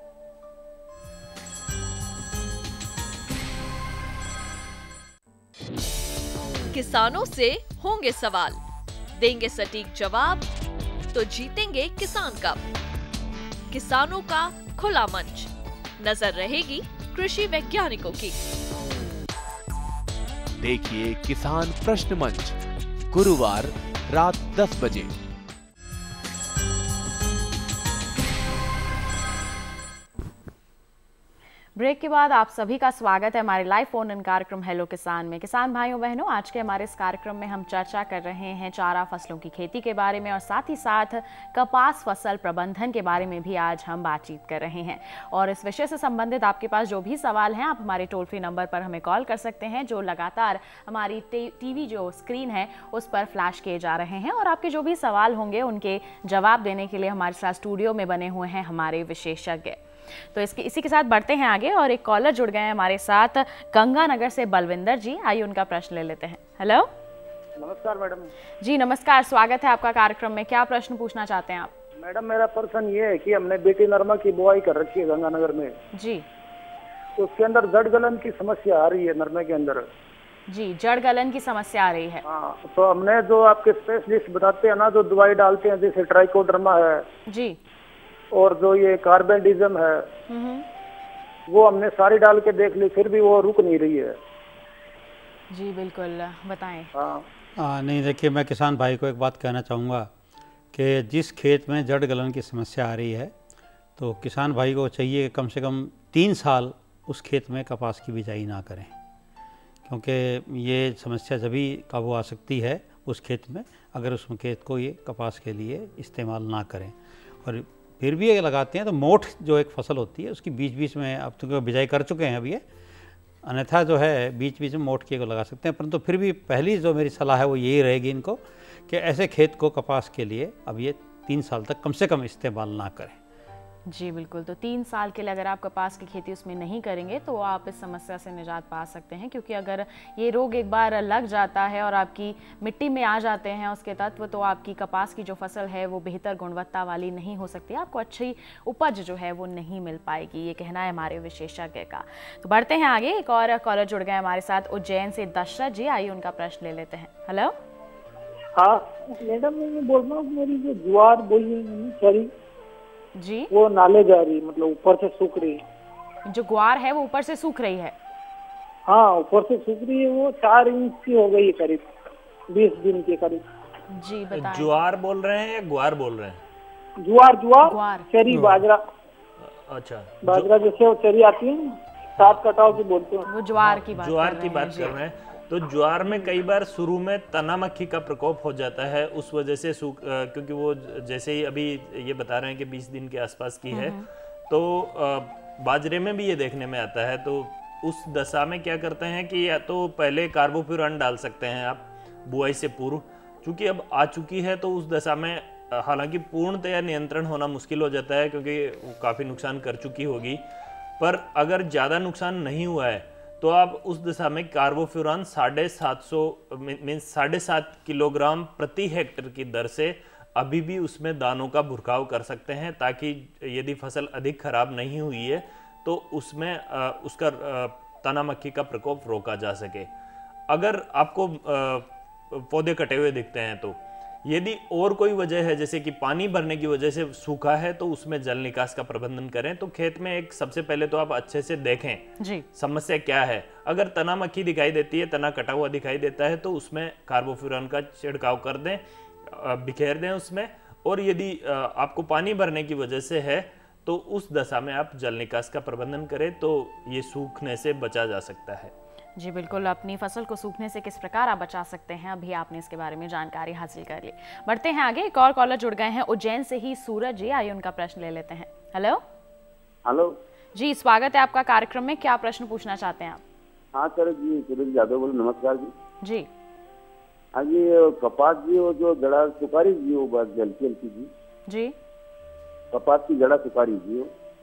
किसानों से होंगे सवाल, देंगे सटीक जवाब, तो जीतेंगे किसान कप। किसानों का खुला मंच, नजर रहेगी कृषि वैज्ञानिकों की। देखिए किसान प्रश्न मंच, गुरुवार रात 10 बजे। ब्रेक के बाद आप सभी का स्वागत है हमारे लाइव फोन इन कार्यक्रम हेलो किसान में। किसान भाइयों बहनों, आज के हमारे इस कार्यक्रम में हम चर्चा कर रहे हैं चारा फसलों की खेती के बारे में और साथ ही साथ कपास फसल प्रबंधन के बारे में भी आज हम बातचीत कर रहे हैं। और इस विषय से संबंधित आपके पास जो भी सवाल हैं, आप हमारे टोल फ्री नंबर पर हमें कॉल कर सकते हैं, जो लगातार हमारी टीवी जो स्क्रीन है उस पर फ्लैश किए जा रहे हैं। और आपके जो भी सवाल होंगे उनके जवाब देने के लिए हमारे साथ स्टूडियो में बने हुए हैं हमारे विशेषज्ञ। तो इसी के साथ बढ़ते हैं आगे और एक कॉलर जुड़ गए हैं हमारे साथ गंगानगर से बलविंदर जी। आइए उनका प्रश्न ले लेते हैं। हेलो, नमस्कार मैडम। जी नमस्कार, स्वागत है आपका कार्यक्रम में। क्या प्रश्न पूछना चाहते हैं आप? मैडम मेरा प्रश्न ये है कि हमने बेटी नरमा की बुआई कर रखी है गंगानगर में जी, तो उसके अंदर जड़ गलन की समस्या आ रही है नरमे के अंदर। जी, जड़ गलन की समस्या आ रही है। हाँ, तो हमने जो आपके स्पेशलिस्ट बताते हैं ना, जो दवाई डालते हैं, जैसे ट्राइकोडर्मा है जी, और जो ये कार्बेंडिज्म है, वो हमने सारी डाल के देख ली, फिर भी वो रुक नहीं रही है। जी बिल्कुल, बताएं। नहीं, देखिए मैं किसान भाई को एक बात कहना चाहूँगा कि जिस खेत में जड़ गलन की समस्या आ रही है तो किसान भाई को चाहिए कि कम से कम 3 साल उस खेत में कपास की बिजाई ना करें, क्योंकि ये समस्या जभी काबू आ सकती है उस खेत में अगर उस खेत को ये कपास के लिए इस्तेमाल ना करें। और फिर भी अगर लगाते हैं तो मोठ जो एक फसल होती है उसकी बीच बीच में, अब तो बिजाई कर चुके हैं अब ये, अन्यथा जो है बीच बीच में मोठ के को लगा सकते हैं। परंतु फिर भी पहली जो मेरी सलाह है वो यही रहेगी इनको कि ऐसे खेत को कपास के लिए अब ये 3 साल तक कम से कम इस्तेमाल ना करें। जी बिल्कुल, तो 3 साल के लिए अगर आप कपास की खेती उसमें नहीं करेंगे तो आप इस समस्या से निजात पा सकते हैं, क्योंकि अगर ये रोग एक बार लग जाता है और आपकी मिट्टी में आ जाते हैं उसके तत्व, तो आपकी कपास की जो फसल है वो बेहतर गुणवत्ता वाली नहीं हो सकती, आपको अच्छी उपज जो है वो नहीं मिल पाएगी, ये कहना है हमारे विशेषज्ञ का। तो बढ़ते हैं आगे, एक और कॉलर जुड़ गए हमारे साथ उज्जैन से दशरथ जी। आइए उनका प्रश्न ले लेते हैं। हेलो, हाँ मैडम, मैं बोल रहा हूँ मेरी जो ज्वार बोई है सॉरी जी, वो नाले जा रही, मतलब ऊपर से सूख रही है। जो ग्वार है वो ऊपर से सूख रही है? हाँ, ऊपर से सूख रही है, वो 4 इंच की हो गई है करीब 20 दिन के करीब। जी बताएं। ज्वार बोल रहे हैं या ग्वार बोल रहे हैं? ज्वार चरी बाजरा। अच्छा, बाजरा जैसे वो चरी आती है ना, 7 कटाव की बोलते हैं, वो ज्वार की बात कर रहे हैं। तो ज्वार में कई बार शुरू में तना मक्खी का प्रकोप हो जाता है, उस वजह से क्योंकि वो जैसे ही अभी ये बता रहे हैं कि 20 दिन के आसपास की है, तो बाजरे में भी ये देखने में आता है। तो उस दशा में क्या करते हैं कि या तो पहले कार्बोफ्यूरॉन डाल सकते हैं आप बुआई से पूर्व, क्योंकि अब आ चुकी है तो उस दशा में हालांकि पूर्णतया नियंत्रण होना मुश्किल हो जाता है क्योंकि वो काफ़ी नुकसान कर चुकी होगी, पर अगर ज़्यादा नुकसान नहीं हुआ है तो आप उस दिशा में कार्बोफ्यूरॉन 7.5 किलोग्राम प्रति हेक्टेयर की दर से अभी भी उसमें दानों का भुरकाव कर सकते हैं, ताकि यदि फसल अधिक खराब नहीं हुई है तो उसमें उसका तना मक्खी का प्रकोप रोका जा सके। अगर आपको पौधे कटे हुए दिखते हैं तो यदि और कोई वजह है जैसे कि पानी भरने की वजह से सूखा है तो उसमें जल निकास का प्रबंधन करें। तो खेत में एक सबसे पहले तो आप अच्छे से देखें जी समस्या क्या है। अगर तना मक्खी दिखाई देती है, तना कटा हुआ दिखाई देता है तो उसमें कार्बोफ्यूरॉन का छिड़काव कर दें, बिखेर दें उसमें। और यदि आपको पानी भरने की वजह से है तो उस दशा में आप जल निकास का प्रबंधन करें तो ये सूखने से बचा जा सकता है। जी बिल्कुल, अपनी फसल को सूखने से किस प्रकार आप बचा सकते हैं, अभी आपने इसके बारे में जानकारी हासिल कर ली। बढ़ते हैं आगे, एक और कॉलर जुड़ गए हैं उज्जैन से ही, सूरज जी। आइए उनका प्रश्न ले लेते हैं। हेलो जी, स्वागत है आपका कार्यक्रम में। क्या प्रश्न पूछना चाहते हैं आप? हाँ सर जी, सूरज यादव बोल, नमस्कार जी। जी हाँ जी, कपास जी वो जो जड़ा सुपारी जी वो बात हल्की हल्की जी, कपास की जड़ा सुपारी जी,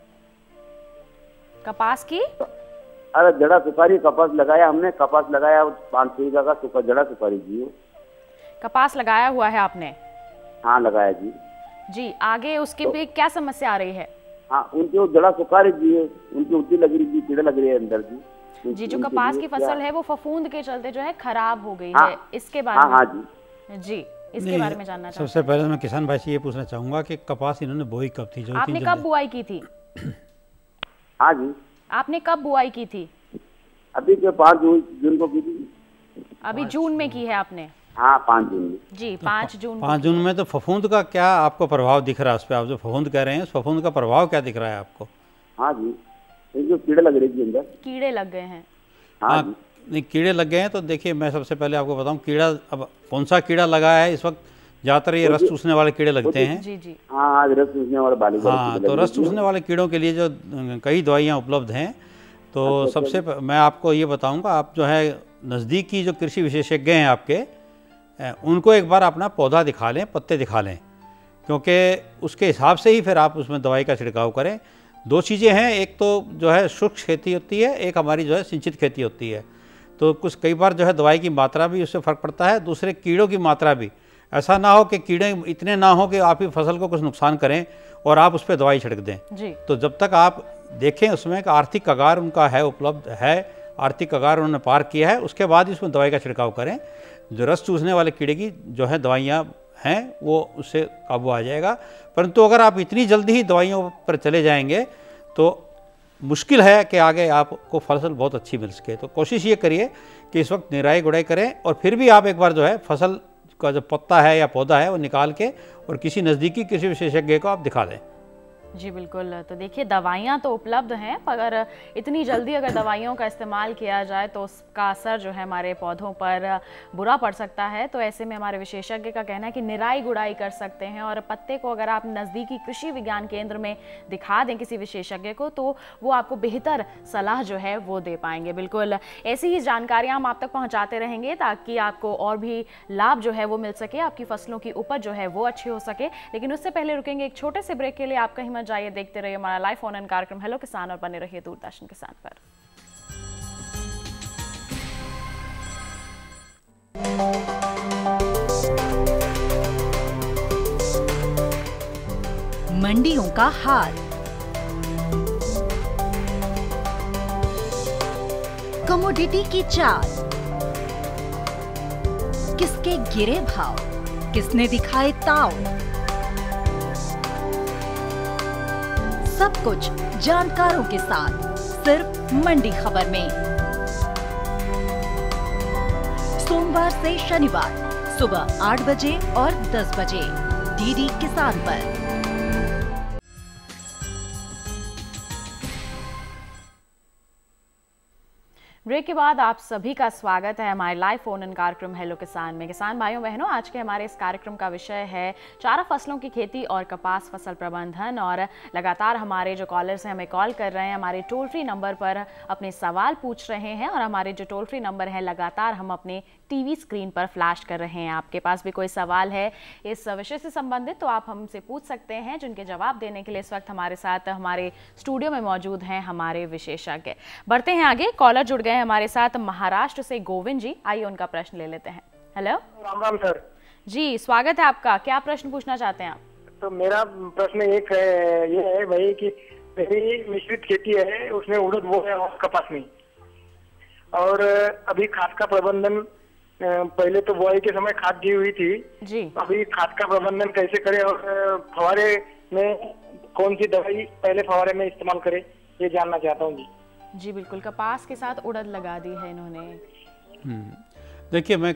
कपास की अरे जड़ा सुपारी कपास लगाया हमने, कपास लगाया 500 का जड़ा सुपारी जी। कपास लगाया हुआ है आपने? हाँ लगाया जी। जी, आगे उसके पे क्या समस्या आ रही है? हाँ, उनकी जड़ा सुपारी जी है, उनकी उल्टी लग रही जी, कीड़े लग रही है अंदर जी। जी, जो कपास की फसल है वो फफूंद के चलते जो है खराब हो गई है, इसके बारे में? हाँ जी, इसके बारे में जानना चाहूँगा। सबसे पहले मैं किसान भाई से ये पूछना चाहूँगा कि कपास इन्होंने बोई कब थी? जो आपने कब बुआई की थी? हाँ जी, आपने कब बुआई की थी? अभी के 5 जून को की थी। अभी जून में की है आपने? हाँ 5 जून में जी, 5 जून। 5 जून में तो फफूंद का क्या आपको प्रभाव दिख रहा है उस पर? आप जो फफूंद कह रहे हैं उस फफूंद का प्रभाव क्या दिख रहा है आपको? हाँ जी, जो कीड़े लग रहे हैं अंदर। कीड़े लग गए हैं? हाँ नहीं, कीड़े लग गए हैं तो देखिए मैं सबसे पहले आपको बताऊं, कीड़ा अब कौन सा कीड़ा लगा है इस वक्त? ज़्यादातर ये रस चूसने वाले कीड़े लगते हैं। जी जी, हाँ, रस चूसने वाले बाली। हाँ, तो रस चूसने वाले कीड़ों के लिए जो कई दवाइयाँ उपलब्ध हैं, तो सबसे मैं आपको ये बताऊंगा, आप जो है नज़दीक की जो कृषि विशेषज्ञ हैं आपके, उनको एक बार अपना पौधा दिखा लें, पत्ते दिखा लें, क्योंकि उसके हिसाब से ही फिर आप उसमें दवाई का छिड़काव करें। दो चीज़ें हैं, एक तो जो है शुष्क खेती होती है, एक हमारी जो है सिंचित खेती होती है। तो कुछ कई बार जो है दवाई की मात्रा भी उससे फ़र्क पड़ता है, दूसरे कीड़ों की मात्रा भी। ऐसा ना हो कि कीड़े इतने ना हो कि आपकी फसल को कुछ नुकसान करें और आप उस पर दवाई छिड़क दें जी। तो जब तक आप देखें उसमें कि आर्थिक कगार उनका है, उपलब्ध है, आर्थिक कगार उन्होंने पार किया है, उसके बाद ही उसमें दवाई का छिड़काव करें। जो रस चूसने वाले कीड़े की जो है दवाइयाँ हैं वो उससे काबू आ जाएगा। परंतु अगर आप इतनी जल्दी ही दवाइयों पर चले जाएंगे तो मुश्किल है कि आगे आपको फसल बहुत अच्छी मिल सके। तो कोशिश ये करिए कि इस वक्त निराई गुड़ाई करें और फिर भी आप एक बार जो है फसल का जो पत्ता है या पौधा है वो निकाल के और किसी नज़दीकी किसी विशेषज्ञ को आप दिखा दें। जी बिल्कुल। तो देखिए दवाइयाँ तो उपलब्ध हैं, पर इतनी जल्दी अगर दवाइयों का इस्तेमाल किया जाए तो उसका असर जो है हमारे पौधों पर बुरा पड़ सकता है। तो ऐसे में हमारे विशेषज्ञ का कहना है कि निराई गुड़ाई कर सकते हैं और पत्ते को अगर आप नज़दीकी कृषि विज्ञान केंद्र में दिखा दें किसी विशेषज्ञ को तो वो आपको बेहतर सलाह जो है वो दे पाएंगे। बिल्कुल ऐसी ही जानकारियाँ हम आप तक पहुँचाते रहेंगे ताकि आपको और भी लाभ जो है वो मिल सके, आपकी फसलों की उपज जो है वो अच्छी हो सके। लेकिन उससे पहले रुकेंगे एक छोटे से ब्रेक के लिए। आप कहीं जाइए, देखते रहिए हमारा लाइव फोन इन कार्यक्रम हेलो किसान और बने रहिए दूरदर्शन किसान पर। मंडियों का हाल, कमोडिटी की चाल, किसके गिरे भाव, किसने दिखाए ताव, सब कुछ जानकारों के साथ सिर्फ मंडी खबर में। सोमवार से शनिवार सुबह 8 बजे और 10 बजे डीडी किसान पर। ब्रेक के बाद आप सभी का स्वागत है हमारे लाइव फोन इन कार्यक्रम हेलो किसान में। किसान भाइयों बहनों, आज के हमारे इस कार्यक्रम का विषय है चारा फसलों की खेती और कपास फसल प्रबंधन। और लगातार हमारे जो कॉलर्स हैं हमें कॉल कर रहे हैं, हमारे टोल फ्री नंबर पर अपने सवाल पूछ रहे हैं और हमारे जो टोल फ्री नंबर है लगातार हम अपने टीवी स्क्रीन पर फ्लैश कर रहे हैं। आपके पास भी कोई सवाल है इस विषय से संबंधित तो आप हमसे पूछ सकते हैं, जिनके जवाब देने के लिए इस वक्त हमारे साथ हमारे स्टूडियो में मौजूद हैं हमारे विशेषज्ञ। बढ़ते हैं आगे, कॉलर जुड़ गए हमारे साथ महाराष्ट्र से गोविंद जी। आइए उनका प्रश्न ले लेते हैं। हेलो, राम राम सर जी, स्वागत है आपका। क्या प्रश्न पूछना चाहते हैं आप? तो मेरा प्रश्न एक है, ये है भाई कि मेरी मिश्रित खेती है, उसमें उड़द वो है और कपास नहीं, और अभी खाद का प्रबंधन, पहले तो बुआई के समय खाद दी हुई थी जी, अभी खाद का प्रबंधन कैसे करें और फवारे में कौन सी दवाई पहले फवारे में इस्तेमाल करें, ये जानना चाहता हूँ जी। जी बिल्कुल, कपास के साथ उड़द लगा दी है इन्होंने। देखिए, मैं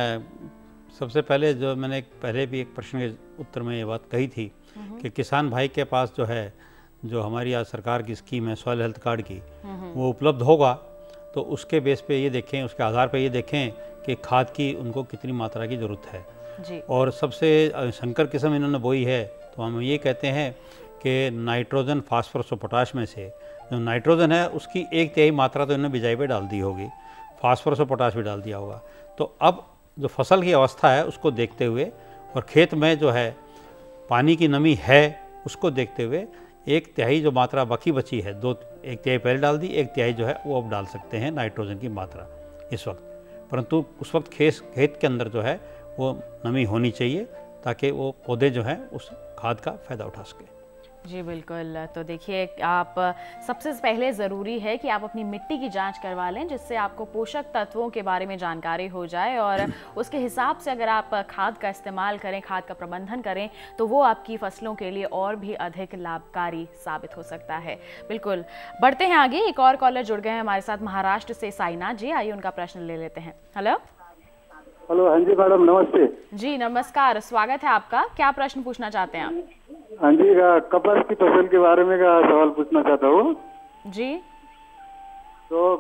सबसे पहले जो मैंने पहले भी एक प्रश्न के उत्तर में ये बात कही थी कि किसान भाई के पास जो है, जो हमारी आज सरकार की स्कीम है सॉइल हेल्थ कार्ड की, वो उपलब्ध होगा तो उसके बेस पे ये देखें, उसके आधार पे ये देखें कि खाद की उनको कितनी मात्रा की ज़रूरत है जी। और सबसे संकर किस्म इन्होंने बोई है तो हम ये कहते हैं कि नाइट्रोजन, फास्फोरस और पोटाश में से जो नाइट्रोजन है उसकी 1/3 मात्रा तो इन्होंने बिजाई पे डाल दी होगी, फास्फोरस और पोटाश भी डाल दिया होगा। तो अब जो फसल की अवस्था है उसको देखते हुए और खेत में जो है पानी की नमी है उसको देखते हुए 1/3 जो मात्रा बाकी बची है, 1/3 पहले डाल दी, 1/3 जो है वो अब डाल सकते हैं नाइट्रोजन की मात्रा इस वक्त। परंतु उस वक्त खेत के अंदर जो है वो नमी होनी चाहिए ताकि वो पौधे जो हैं उस खाद का फ़ायदा उठा सके। जी बिल्कुल। तो देखिए, आप सबसे पहले ज़रूरी है कि आप अपनी मिट्टी की जांच करवा लें, जिससे आपको पोषक तत्वों के बारे में जानकारी हो जाए और उसके हिसाब से अगर आप खाद का इस्तेमाल करें, खाद का प्रबंधन करें तो वो आपकी फसलों के लिए और भी अधिक लाभकारी साबित हो सकता है। बिल्कुल, बढ़ते हैं आगे। एक और कॉलर जुड़ गए हैं हमारे साथ महाराष्ट्र से, साइनाथ जी। आइए उनका प्रश्न ले लेते हैं। हेलो हेलो, हाँ जी मैडम, नमस्ते। जी नमस्कार, स्वागत है आपका। क्या प्रश्न पूछना चाहते हैं आप? हाँ जी, कपास की फसल के बारे में का सवाल पूछना चाहता हूँ जी। तो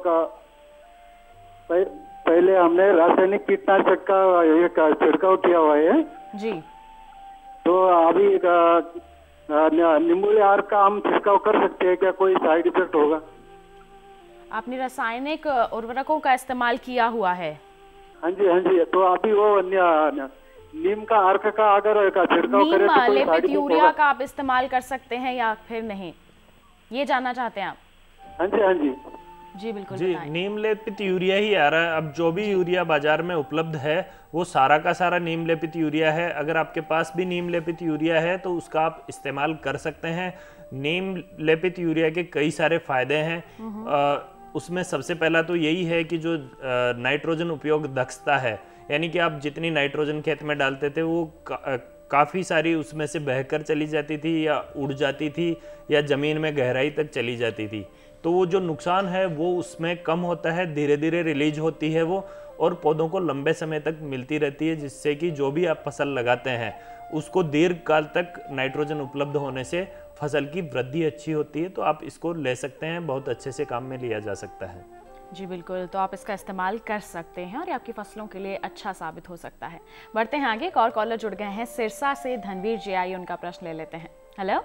पहले हमने रासायनिक कीटनाशक का छिड़काव किया हुआ है जी। तो अभी नींबू आर का हम छिड़काव कर सकते हैं क्या? कोई साइड इफेक्ट होगा? आपने रासायनिक उर्वरकों का इस्तेमाल किया हुआ है? हाँ जी हाँ जी। तो अभी वो नीम का अर्क का अगर छिड़काव करें तो कोई साइड इफेक्ट यूरिया का आप इस्तेमाल कर सकते हैं या फिर नहीं? ये जानना चाहते हैं आप? हाँ जी, हाँ जी जी बिल्कुल जी, नीम लेपित यूरिया ही आ रहा है। अब जो भी यूरिया बाजार में उपलब्ध है वो सारा का सारा नीम लेपित यूरिया है। अगर आपके पास भी नीम लेपित यूरिया है तो उसका आप इस्तेमाल कर सकते हैं। नीम लेपित यूरिया के कई सारे फायदे हैं। उसमें सबसे पहला तो यही है कि जो नाइट्रोजन उपयोग दक्षता है, यानी कि आप जितनी नाइट्रोजन खेत में डालते थे वो काफ़ी सारी उसमें से बहकर चली जाती थी या उड़ जाती थी या ज़मीन में गहराई तक चली जाती थी। तो वो जो नुकसान है वो उसमें कम होता है, धीरे धीरे रिलीज होती है वो, और पौधों को लंबे समय तक मिलती रहती है, जिससे कि जो भी आप फसल लगाते हैं उसको दीर्घ काल तक नाइट्रोजन उपलब्ध होने से फसल की वृद्धि अच्छी होती है। तो आप इसको ले सकते हैं, बहुत अच्छे से काम में लिया जा सकता है। जी बिल्कुल, तो आप इसका इस्तेमाल कर सकते हैं और ये आपकी फसलों के लिए अच्छा साबित हो सकता है। बढ़ते हैं आगे, एक और कॉलर जुड़ गए हैं सिरसा से, धनवीर जी, आइए उनका प्रश्न ले लेते हैं। हेलो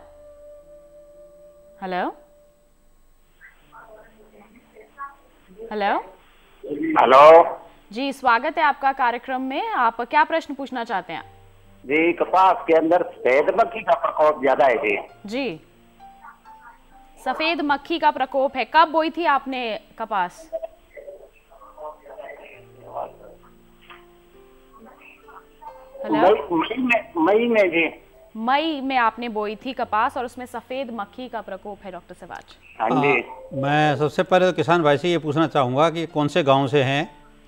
हेलो हेलो हेलो जी, स्वागत है आपका कार्यक्रम में। आप क्या प्रश्न पूछना चाहते हैं? जी, कपास के अंदर सफेद मक्खी का प्रकोप ज्यादा है जी। जी, सफेद मक्खी का प्रकोप है। कब बोई थी आपने कपास? हेलो, मई में जी। मई में आपने बोई थी कपास और उसमें सफेद मक्खी का प्रकोप है डॉक्टर सिवाच। हाँ जी। मैं सबसे पहले तो किसान भाई से ये पूछना चाहूँगा कि कौन से गांव से हैं?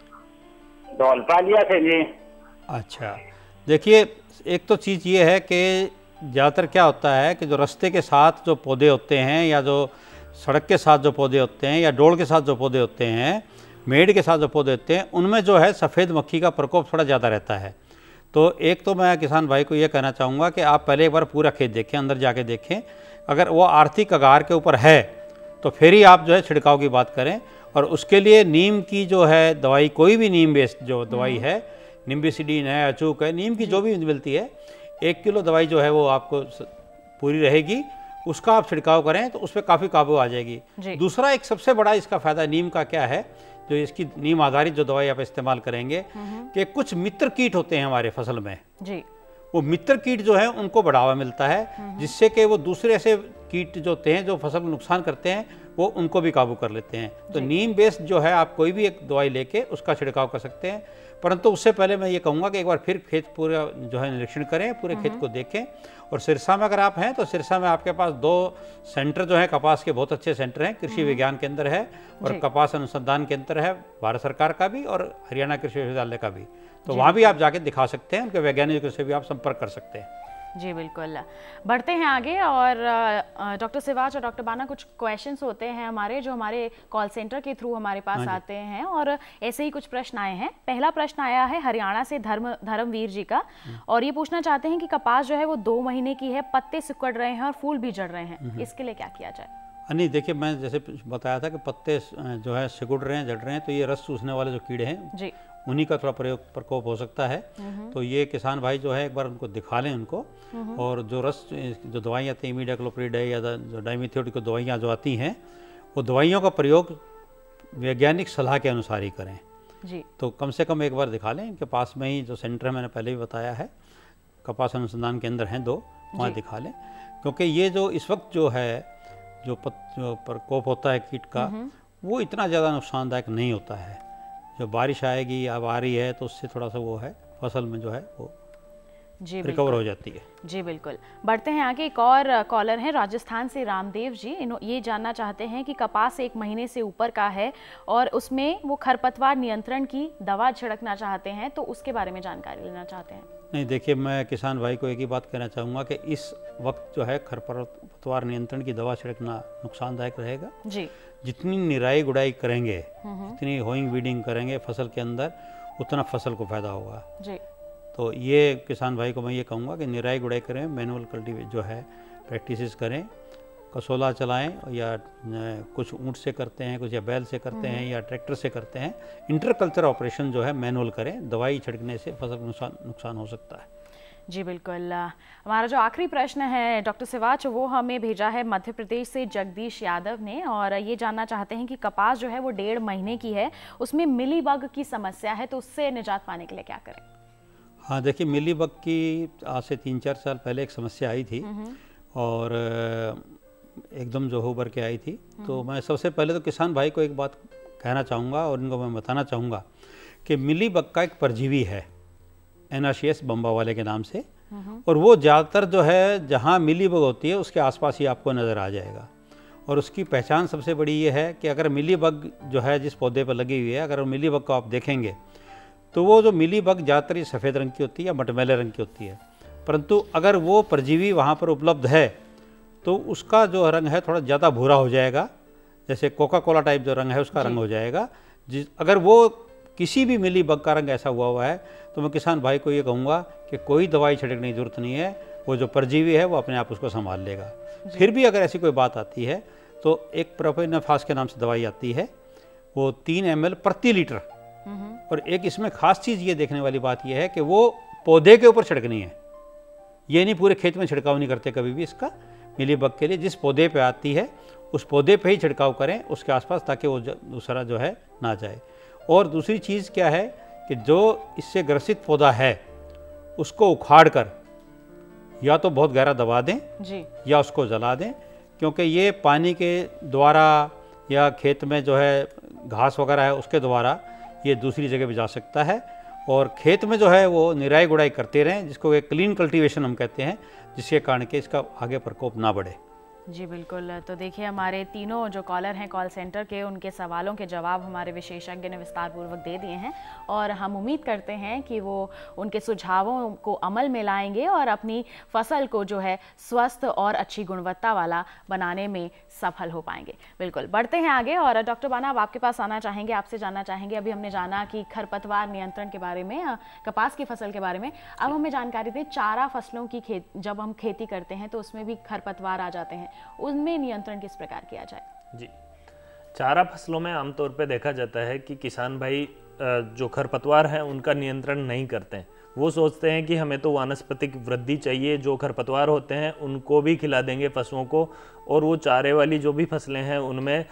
धौलपालिया से जी। अच्छा, देखिए एक तो चीज़ ये है कि ज़्यादातर क्या होता है कि जो रास्ते के साथ जो पौधे होते हैं या जो सड़क के साथ जो पौधे होते हैं या डोल के साथ जो पौधे होते हैं, मेड़ के साथ जो पौधे होते हैं, उनमें जो है सफ़ेद मक्खी का प्रकोप थोड़ा ज़्यादा रहता है। तो एक तो मैं किसान भाई को ये कहना चाहूँगा कि आप पहले एक बार पूरा खेत देखें, अंदर जाके देखें। अगर वो आर्थिक कगार के ऊपर है तो फिर ही आप जो है छिड़काव की बात करें। और उसके लिए नीम की जो है दवाई, कोई भी नीम बेस्ड जो दवाई है, निम्बिसिडीन है, अचूक है, नीम की जो भी मिलती है, 1 किलो दवाई जो है वो आपको पूरी रहेगी, उसका आप छिड़काव करें तो उस पर काफ़ी काबू आ जाएगी। दूसरा एक सबसे बड़ा इसका फ़ायदा नीम का क्या है, जो इसकी नीम आधारित जो दवाई आप इस्तेमाल करेंगे, कि कुछ मित्र कीट होते हैं हमारे फसल में जी, वो मित्र कीट जो है उनको बढ़ावा मिलता है, जिससे कि वो दूसरे ऐसे कीट जो होते हैं जो फसल को नुकसान करते हैं वो उनको भी काबू कर लेते हैं। तो नीम बेस्ड जो है आप कोई भी एक दवाई लेके उसका छिड़काव कर सकते हैं। परंतु उससे पहले मैं ये कहूँगा कि एक बार फिर खेत पूरा जो है निरीक्षण करें, पूरे खेत को देखें। और सिरसा में अगर आप हैं तो सिरसा में आपके पास 2 सेंटर जो है कपास के बहुत अच्छे सेंटर हैं, कृषि विज्ञान केंद्र है और कपास अनुसंधान केंद्र है, भारत सरकार का भी और हरियाणा कृषि विश्वविद्यालय का भी। तो वहाँ भी आप जाके दिखा सकते हैं, उनके वैज्ञानिकों से भी आप संपर्क कर सकते हैं। जी बिल्कुल, बढ़ते हैं आगे। और डॉक्टर सिवाच और डॉक्टर बाना, कुछ क्वेश्चंस होते हैं हमारे जो हमारे कॉल सेंटर के थ्रू हमारे पास आते हैं और ऐसे ही कुछ प्रश्न आए हैं। पहला प्रश्न आया है हरियाणा से धर्मवीर जी का, और ये पूछना चाहते हैं कि कपास जो है वो 2 महीने की है, पत्ते सिकुड़ रहे हैं और फूल भी झड़ रहे हैं, इसके लिए क्या किया जाए? नहीं, देखिए मैं जैसे बताया था कि पत्ते जो है सिकुड़ रहे हैं, झड़ रहे हैं, तो ये रस चूसने वाले जो कीड़े हैं जी, उन्हीं का थोड़ा प्रकोप हो सकता है। तो ये किसान भाई जो है एक बार उनको दिखा लें उनको, और जो रस जो दवाइयाँ आती हैं, इमिडाक्लोप्रिड है या जो डाइमिथोएट की दवाइयाँ जो आती हैं, वो दवाइयों का प्रयोग वैज्ञानिक सलाह के अनुसार ही करें जी। तो कम से कम एक बार दिखा लें। इनके पास में ही जो सेंटर है, मैंने पहले भी बताया है, कपास अनुसंधान केंद्र हैं 2, वहाँ दिखा लें। क्योंकि ये जो इस वक्त जो है जो प्रकोप होता है कीट का, वो इतना ज़्यादा नुकसानदायक नहीं होता है। जो बारिश आएगी, अब आ रही है, तो उससे थोड़ा सा वो है फसल में जो है वो जी रिकवर हो जाती है। जी बिल्कुल, बढ़ते हैं आगे। एक और कॉलर हैं राजस्थान से, रामदेव जी। ये जानना चाहते हैं कि कपास 1 महीने से ऊपर का है और उसमें वो खरपतवार नियंत्रण की दवा छिड़कना चाहते हैं, तो उसके बारे में जानकारी लेना चाहते हैं। नहीं, देखिए मैं किसान भाई को एक ही बात कहना चाहूँगा कि इस वक्त जो है खरपतवार नियंत्रण की दवा छिड़कना नुकसानदायक रहेगा जी। जितनी निराई गुड़ाई करेंगे, जितनी होइंग वीडिंग करेंगे फसल के अंदर, उतना फसल को फायदा होगा जी। तो ये किसान भाई को मैं ये कहूँगा कि निराई गुड़ाई करें, मैनुअल कल्टीवेशन जो है प्रैक्टिसेस करें, कसोला चलाएं, या कुछ ऊँट से करते हैं, कुछ या बैल से करते हैं या ट्रैक्टर से करते हैं। इंटरकल्चर ऑपरेशन जो है मैनुअल करें, दवाई छिड़कने से फसल को नुकसान हो सकता है जी बिल्कुल। हमारा जो आखिरी प्रश्न है डॉक्टर सिवाच, वो हमें भेजा है मध्य प्रदेश से जगदीश यादव ने, और ये जानना चाहते हैं कि कपास जो है वो 1.5 महीने की है, उसमें मिलीबग की समस्या है, तो उससे निजात पाने के लिए क्या करें? हाँ, देखिए मिलीबग की आज से 3-4 साल पहले एक समस्या आई थी, और एकदम जो हो उभर के आई थी। तो मैं सबसे पहले तो किसान भाई को एक बात कहना चाहूँगा और इनको मैं बताना चाहूँगा कि मिलीबग का एक परजीवी है एनाशियस बम्बा वाले के नाम से, और वो ज़्यादातर जो है जहाँ मिलीबग होती है उसके आसपास ही आपको नज़र आ जाएगा। और उसकी पहचान सबसे बड़ी ये है कि अगर मिलीबग जो है जिस पौधे पर लगी हुई है, अगर मिलीबग को आप देखेंगे तो वो जो मिलीबग ज़्यादातर सफ़ेद रंग की होती है या मटमैले रंग की होती है, परंतु अगर वो परजीवी वहाँ पर उपलब्ध है तो उसका जो रंग है थोड़ा ज़्यादा भूरा हो जाएगा, जैसे कोका कोला टाइप जो रंग है उसका रंग हो जाएगा। अगर वो किसी भी मिलीबग का रंग ऐसा हुआ है तो मैं किसान भाई को ये कहूँगा कि कोई दवाई छिड़कने की जरूरत नहीं है, वो जो परजीवी है वो अपने आप उसको संभाल लेगा। फिर भी अगर ऐसी कोई बात आती है तो एक प्रोपेनोफास के नाम से दवाई आती है, वो 3 ml प्रति लीटर, और एक इसमें खास चीज़ ये देखने वाली बात ये है कि वो पौधे के ऊपर छिड़कनी है, ये नहीं पूरे खेत में छिड़काव नहीं करते कभी भी इसका। मिलीबग के लिए जिस पौधे पे आती है उस पौधे पे ही छिड़काव करें उसके आसपास, ताकि वो दूसरा जो है ना जाए। और दूसरी चीज़ क्या है कि जो इससे ग्रसित पौधा है उसको उखाड़ कर या तो बहुत गहरा दबा दें जी, या उसको जला दें, क्योंकि ये पानी के द्वारा या खेत में जो है घास वगैरह है उसके द्वारा ये दूसरी जगह भी जा सकता है। और खेत में जो है वो निराई गुड़ाई करते रहें, जिसको एक क्लीन कल्टीवेशन हम कहते हैं, जिसके कारण के इसका आगे प्रकोप ना बढ़े। जी बिल्कुल। तो देखिए हमारे तीनों जो कॉलर हैं कॉल सेंटर के, उनके सवालों के जवाब हमारे विशेषज्ञ ने विस्तार पूर्वक दे दिए हैं और हम उम्मीद करते हैं कि वो उनके सुझावों को अमल में लाएंगे और अपनी फसल को जो है स्वस्थ और अच्छी गुणवत्ता वाला बनाने में सफल हो पाएंगे। बिल्कुल, बढ़ते हैं आगे और डॉक्टर बाना अब आपके पास आना चाहेंगे, आपसे जानना चाहेंगे। अभी हमने जाना कि खरपतवार नियंत्रण के बारे में, कपास की फसल के बारे में, अब हमें जानकारी दें चारा फसलों की जब हम खेती करते हैं तो उसमें भी खरपतवार आ जाते हैं, उनमें नियंत्रण किस प्रकार किया जाए? जी, चारा फसलों में आमतौर पे देखा जाता है कि किसान भाई जो खरपतवार है उनका नियंत्रण नहीं करते हैं। वो सोचते हैं कि हमें तो वानस्पतिक वृद्धि चाहिए, जो खरपतवार होते हैं उनको भी खिला देंगे पशुओं को, और वो चारे वाली जो भी फसलें हैं उनमें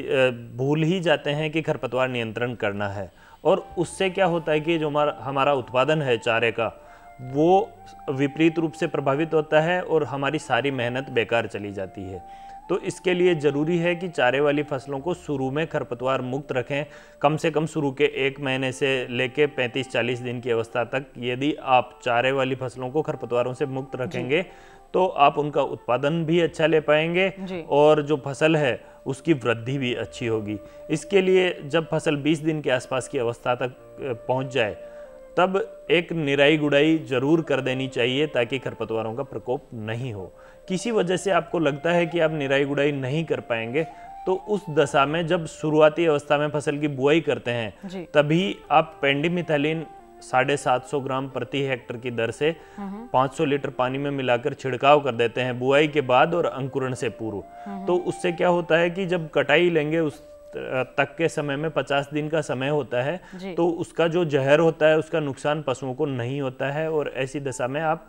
भूल ही जाते हैं कि खरपतवार नियंत्रण करना है। और उससे क्या होता है कि जो हमारा उत्पादन है चारे का वो विपरीत रूप से प्रभावित होता है और हमारी सारी मेहनत बेकार चली जाती है। तो इसके लिए ज़रूरी है कि चारे वाली फसलों को शुरू में खरपतवार मुक्त रखें, कम से कम शुरू के 1 महीने से लेके 35-40 दिन की अवस्था तक। यदि आप चारे वाली फसलों को खरपतवारों से मुक्त रखेंगे तो आप उनका उत्पादन भी अच्छा ले पाएंगे और जो फसल है उसकी वृद्धि भी अच्छी होगी। इसके लिए जब फसल 20 दिन के आसपास की अवस्था तक पहुंच जाए तब एक निराई गुड़ाई जरूर कर देनी चाहिए, ताकि खरपतवारों का प्रकोप नहीं हो। किसी वजह से आपको लगता है कि आप निराई गुड़ाई नहीं कर पाएंगे तो उस दशा में जब शुरुआती अवस्था में फसल की बुआई करते हैं तभी आप पेंडिमिथालिन 750 ग्राम प्रति हेक्टर की दर से 500 लीटर पानी में मिलाकर छिड़काव कर देते हैं बुआई के बाद और अंकुरण से पूर्व। तो उससे क्या होता है कि जब कटाई लेंगे उस तक के समय में 50 दिन का समय होता है, तो उसका जो जहर होता है उसका नुकसान पशुओं को नहीं होता है और ऐसी दशा में आप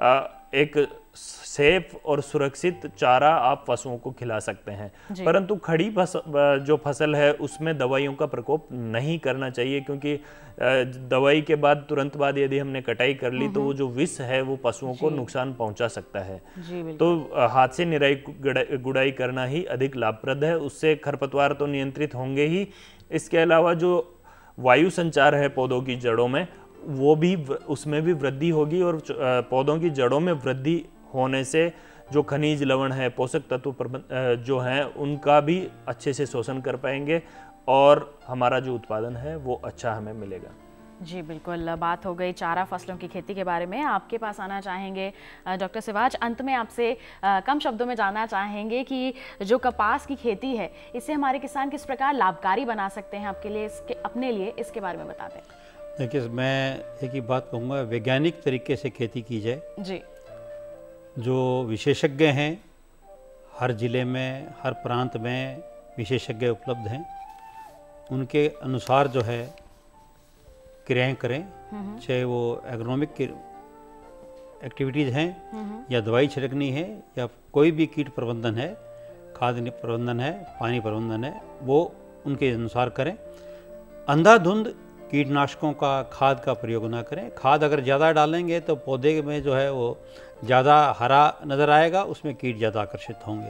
एक सेफ और सुरक्षित चारा आप पशुओं को खिला सकते हैं। परंतु खड़ी जो फसल है उसमें दवाइयों का प्रकोप नहीं करना चाहिए, क्योंकि दवाई के बाद तुरंत बाद यदि हमने कटाई कर ली तो वो जो विष है वो पशुओं को नुकसान पहुंचा सकता है। तो हाथ से निराई गुड़ाई करना ही अधिक लाभप्रद है, उससे खरपतवार तो नियंत्रित होंगे ही। इसके अलावा जो वायु संचार है पौधों की जड़ों में वो भी उसमें भी वृद्धि होगी और पौधों की जड़ों में वृद्धि होने से जो खनिज लवण है, पोषक तत्व जो हैं उनका भी अच्छे से शोषण कर पाएंगे और हमारा जो उत्पादन है वो अच्छा हमें मिलेगा। जी बिल्कुल, बात हो गई चारा फसलों की खेती के बारे में। आपके पास आना चाहेंगे डॉक्टर सिवाच, अंत में आपसे कम शब्दों में जानना चाहेंगे कि जो कपास की खेती है इसे हमारे किसान किस प्रकार लाभकारी बना सकते हैं आपके लिए, अपने लिए, इसके बारे में बता दें। देखिए, मैं एक ही बात कहूँगा, वैज्ञानिक तरीके से खेती की जाए जी। जो विशेषज्ञ हैं हर ज़िले में, हर प्रांत में विशेषज्ञ उपलब्ध हैं, उनके अनुसार जो है क्रियाएं करें, चाहे वो एग्रोनॉमिक एक्टिविटीज़ हैं या दवाई छिड़कनी है या कोई भी कीट प्रबंधन है, खाद प्रबंधन है, पानी प्रबंधन है, वो उनके अनुसार करें। अंधाधुंध कीटनाशकों का, खाद का प्रयोग ना करें। खाद अगर ज़्यादा डालेंगे तो पौधे में जो है वो ज़्यादा हरा नज़र आएगा, उसमें कीट ज़्यादा आकर्षित होंगे।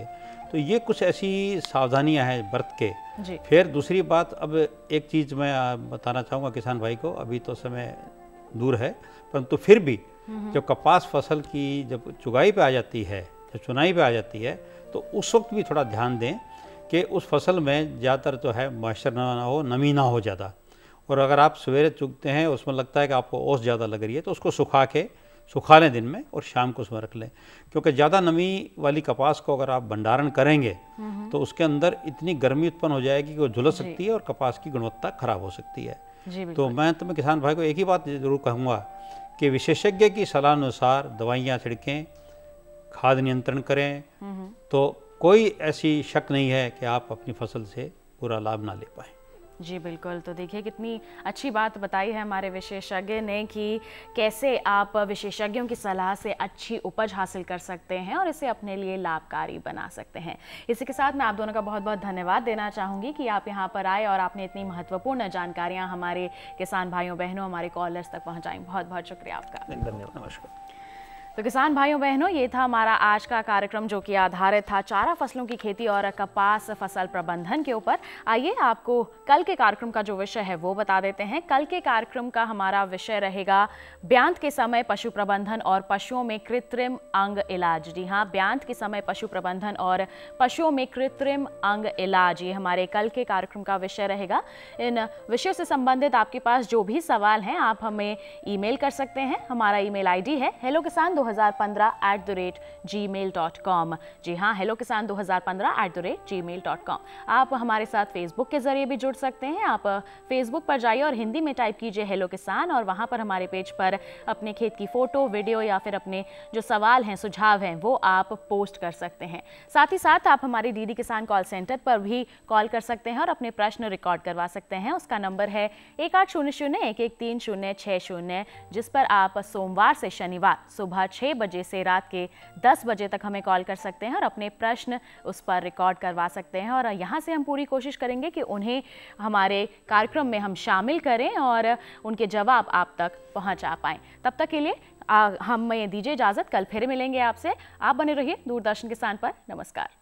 तो ये कुछ ऐसी सावधानियां हैं बरत के। जी। फिर दूसरी बात, अब एक चीज़ मैं बताना चाहूँगा किसान भाई को, अभी तो समय दूर है परंतु फिर भी जब कपास फसल की जब चुगाई पे आ जाती है, जब चुनाई पे आ जाती है, तो उस वक्त भी थोड़ा ध्यान दें कि उस फसल में ज़्यादातर जो है मॉइस्चर ना हो, नमी ना हो ज़्यादा। और अगर आप सवेरे चुगते हैं, उसमें लगता है कि आपको ओस ज़्यादा लग रही है, तो उसको सुखा लें दिन में और शाम को उसमें रख लें, क्योंकि ज़्यादा नमी वाली कपास को अगर आप भंडारण करेंगे तो उसके अंदर इतनी गर्मी उत्पन्न हो जाएगी कि वो झुलस सकती है और कपास की गुणवत्ता खराब हो सकती है। तो मैं तुम्हें किसान भाई को एक ही बात ज़रूर कहूँगा कि विशेषज्ञ की सलाह अनुसार दवाइयाँ छिड़कें, खाद नियंत्रण करें, तो कोई ऐसी शक नहीं है कि आप अपनी फसल से पूरा लाभ ना ले पाएँ। जी बिल्कुल। तो देखिए कितनी अच्छी बात बताई है हमारे विशेषज्ञ ने कि कैसे आप विशेषज्ञों की सलाह से अच्छी उपज हासिल कर सकते हैं और इसे अपने लिए लाभकारी बना सकते हैं। इसी के साथ मैं आप दोनों का बहुत बहुत धन्यवाद देना चाहूँगी कि आप यहाँ पर आए और आपने इतनी महत्वपूर्ण जानकारियाँ हमारे किसान भाइयों बहनों, हमारे कॉलर्स तक पहुँचाई। बहुत बहुत शुक्रिया आपका। धन्यवाद। नमस्कार। तो किसान भाइयों बहनों, ये था हमारा आज का कार्यक्रम जो कि आधारित था चारा फसलों की खेती और कपास फसल प्रबंधन के ऊपर। आइए आपको कल के कार्यक्रम का जो विषय है वो बता देते हैं। कल के कार्यक्रम का हमारा विषय रहेगा ब्यांत के समय पशु प्रबंधन और पशुओं में कृत्रिम अंग इलाज। जी हाँ, ब्यांत के समय पशु प्रबंधन और पशुओं में कृत्रिम अंग इलाज, ये हमारे कल के कार्यक्रम का विषय रहेगा। इन विषयों से संबंधित आपके पास जो भी सवाल हैं आप हमें ईमेल कर सकते हैं। हमारा ईमेल आईडी है hellokisan2015@gmail.com। जी हाँ, hellokisan2015@gmail.com। आप हमारे साथ फेसबुक के जरिए भी जुड़ सकते हैं। आप फेसबुक पर जाइए और हिंदी में टाइप कीजिए हेलो किसान, और वहाँ पर हमारे पेज पर अपने खेत की फ़ोटो, वीडियो या फिर अपने जो सवाल हैं, सुझाव हैं, वो आप पोस्ट कर सकते हैं। साथ ही साथ आप हमारे डीडी किसान कॉल सेंटर पर भी कॉल कर सकते हैं और अपने प्रश्न रिकॉर्ड करवा सकते हैं। उसका नंबर है 1800-113-060, जिस पर आप सोमवार से शनिवार सुबह 6 बजे से रात के 10 बजे तक हमें कॉल कर सकते हैं और अपने प्रश्न उस पर रिकॉर्ड करवा सकते हैं। और यहाँ से हम पूरी कोशिश करेंगे कि उन्हें हमारे कार्यक्रम में हम शामिल करें और उनके जवाब आप तक पहुँचा पाएँ। तब तक के लिए हमें दीजिए इजाज़त। कल फिर मिलेंगे आपसे। आप बने रहिए दूरदर्शन किसान पर। नमस्कार।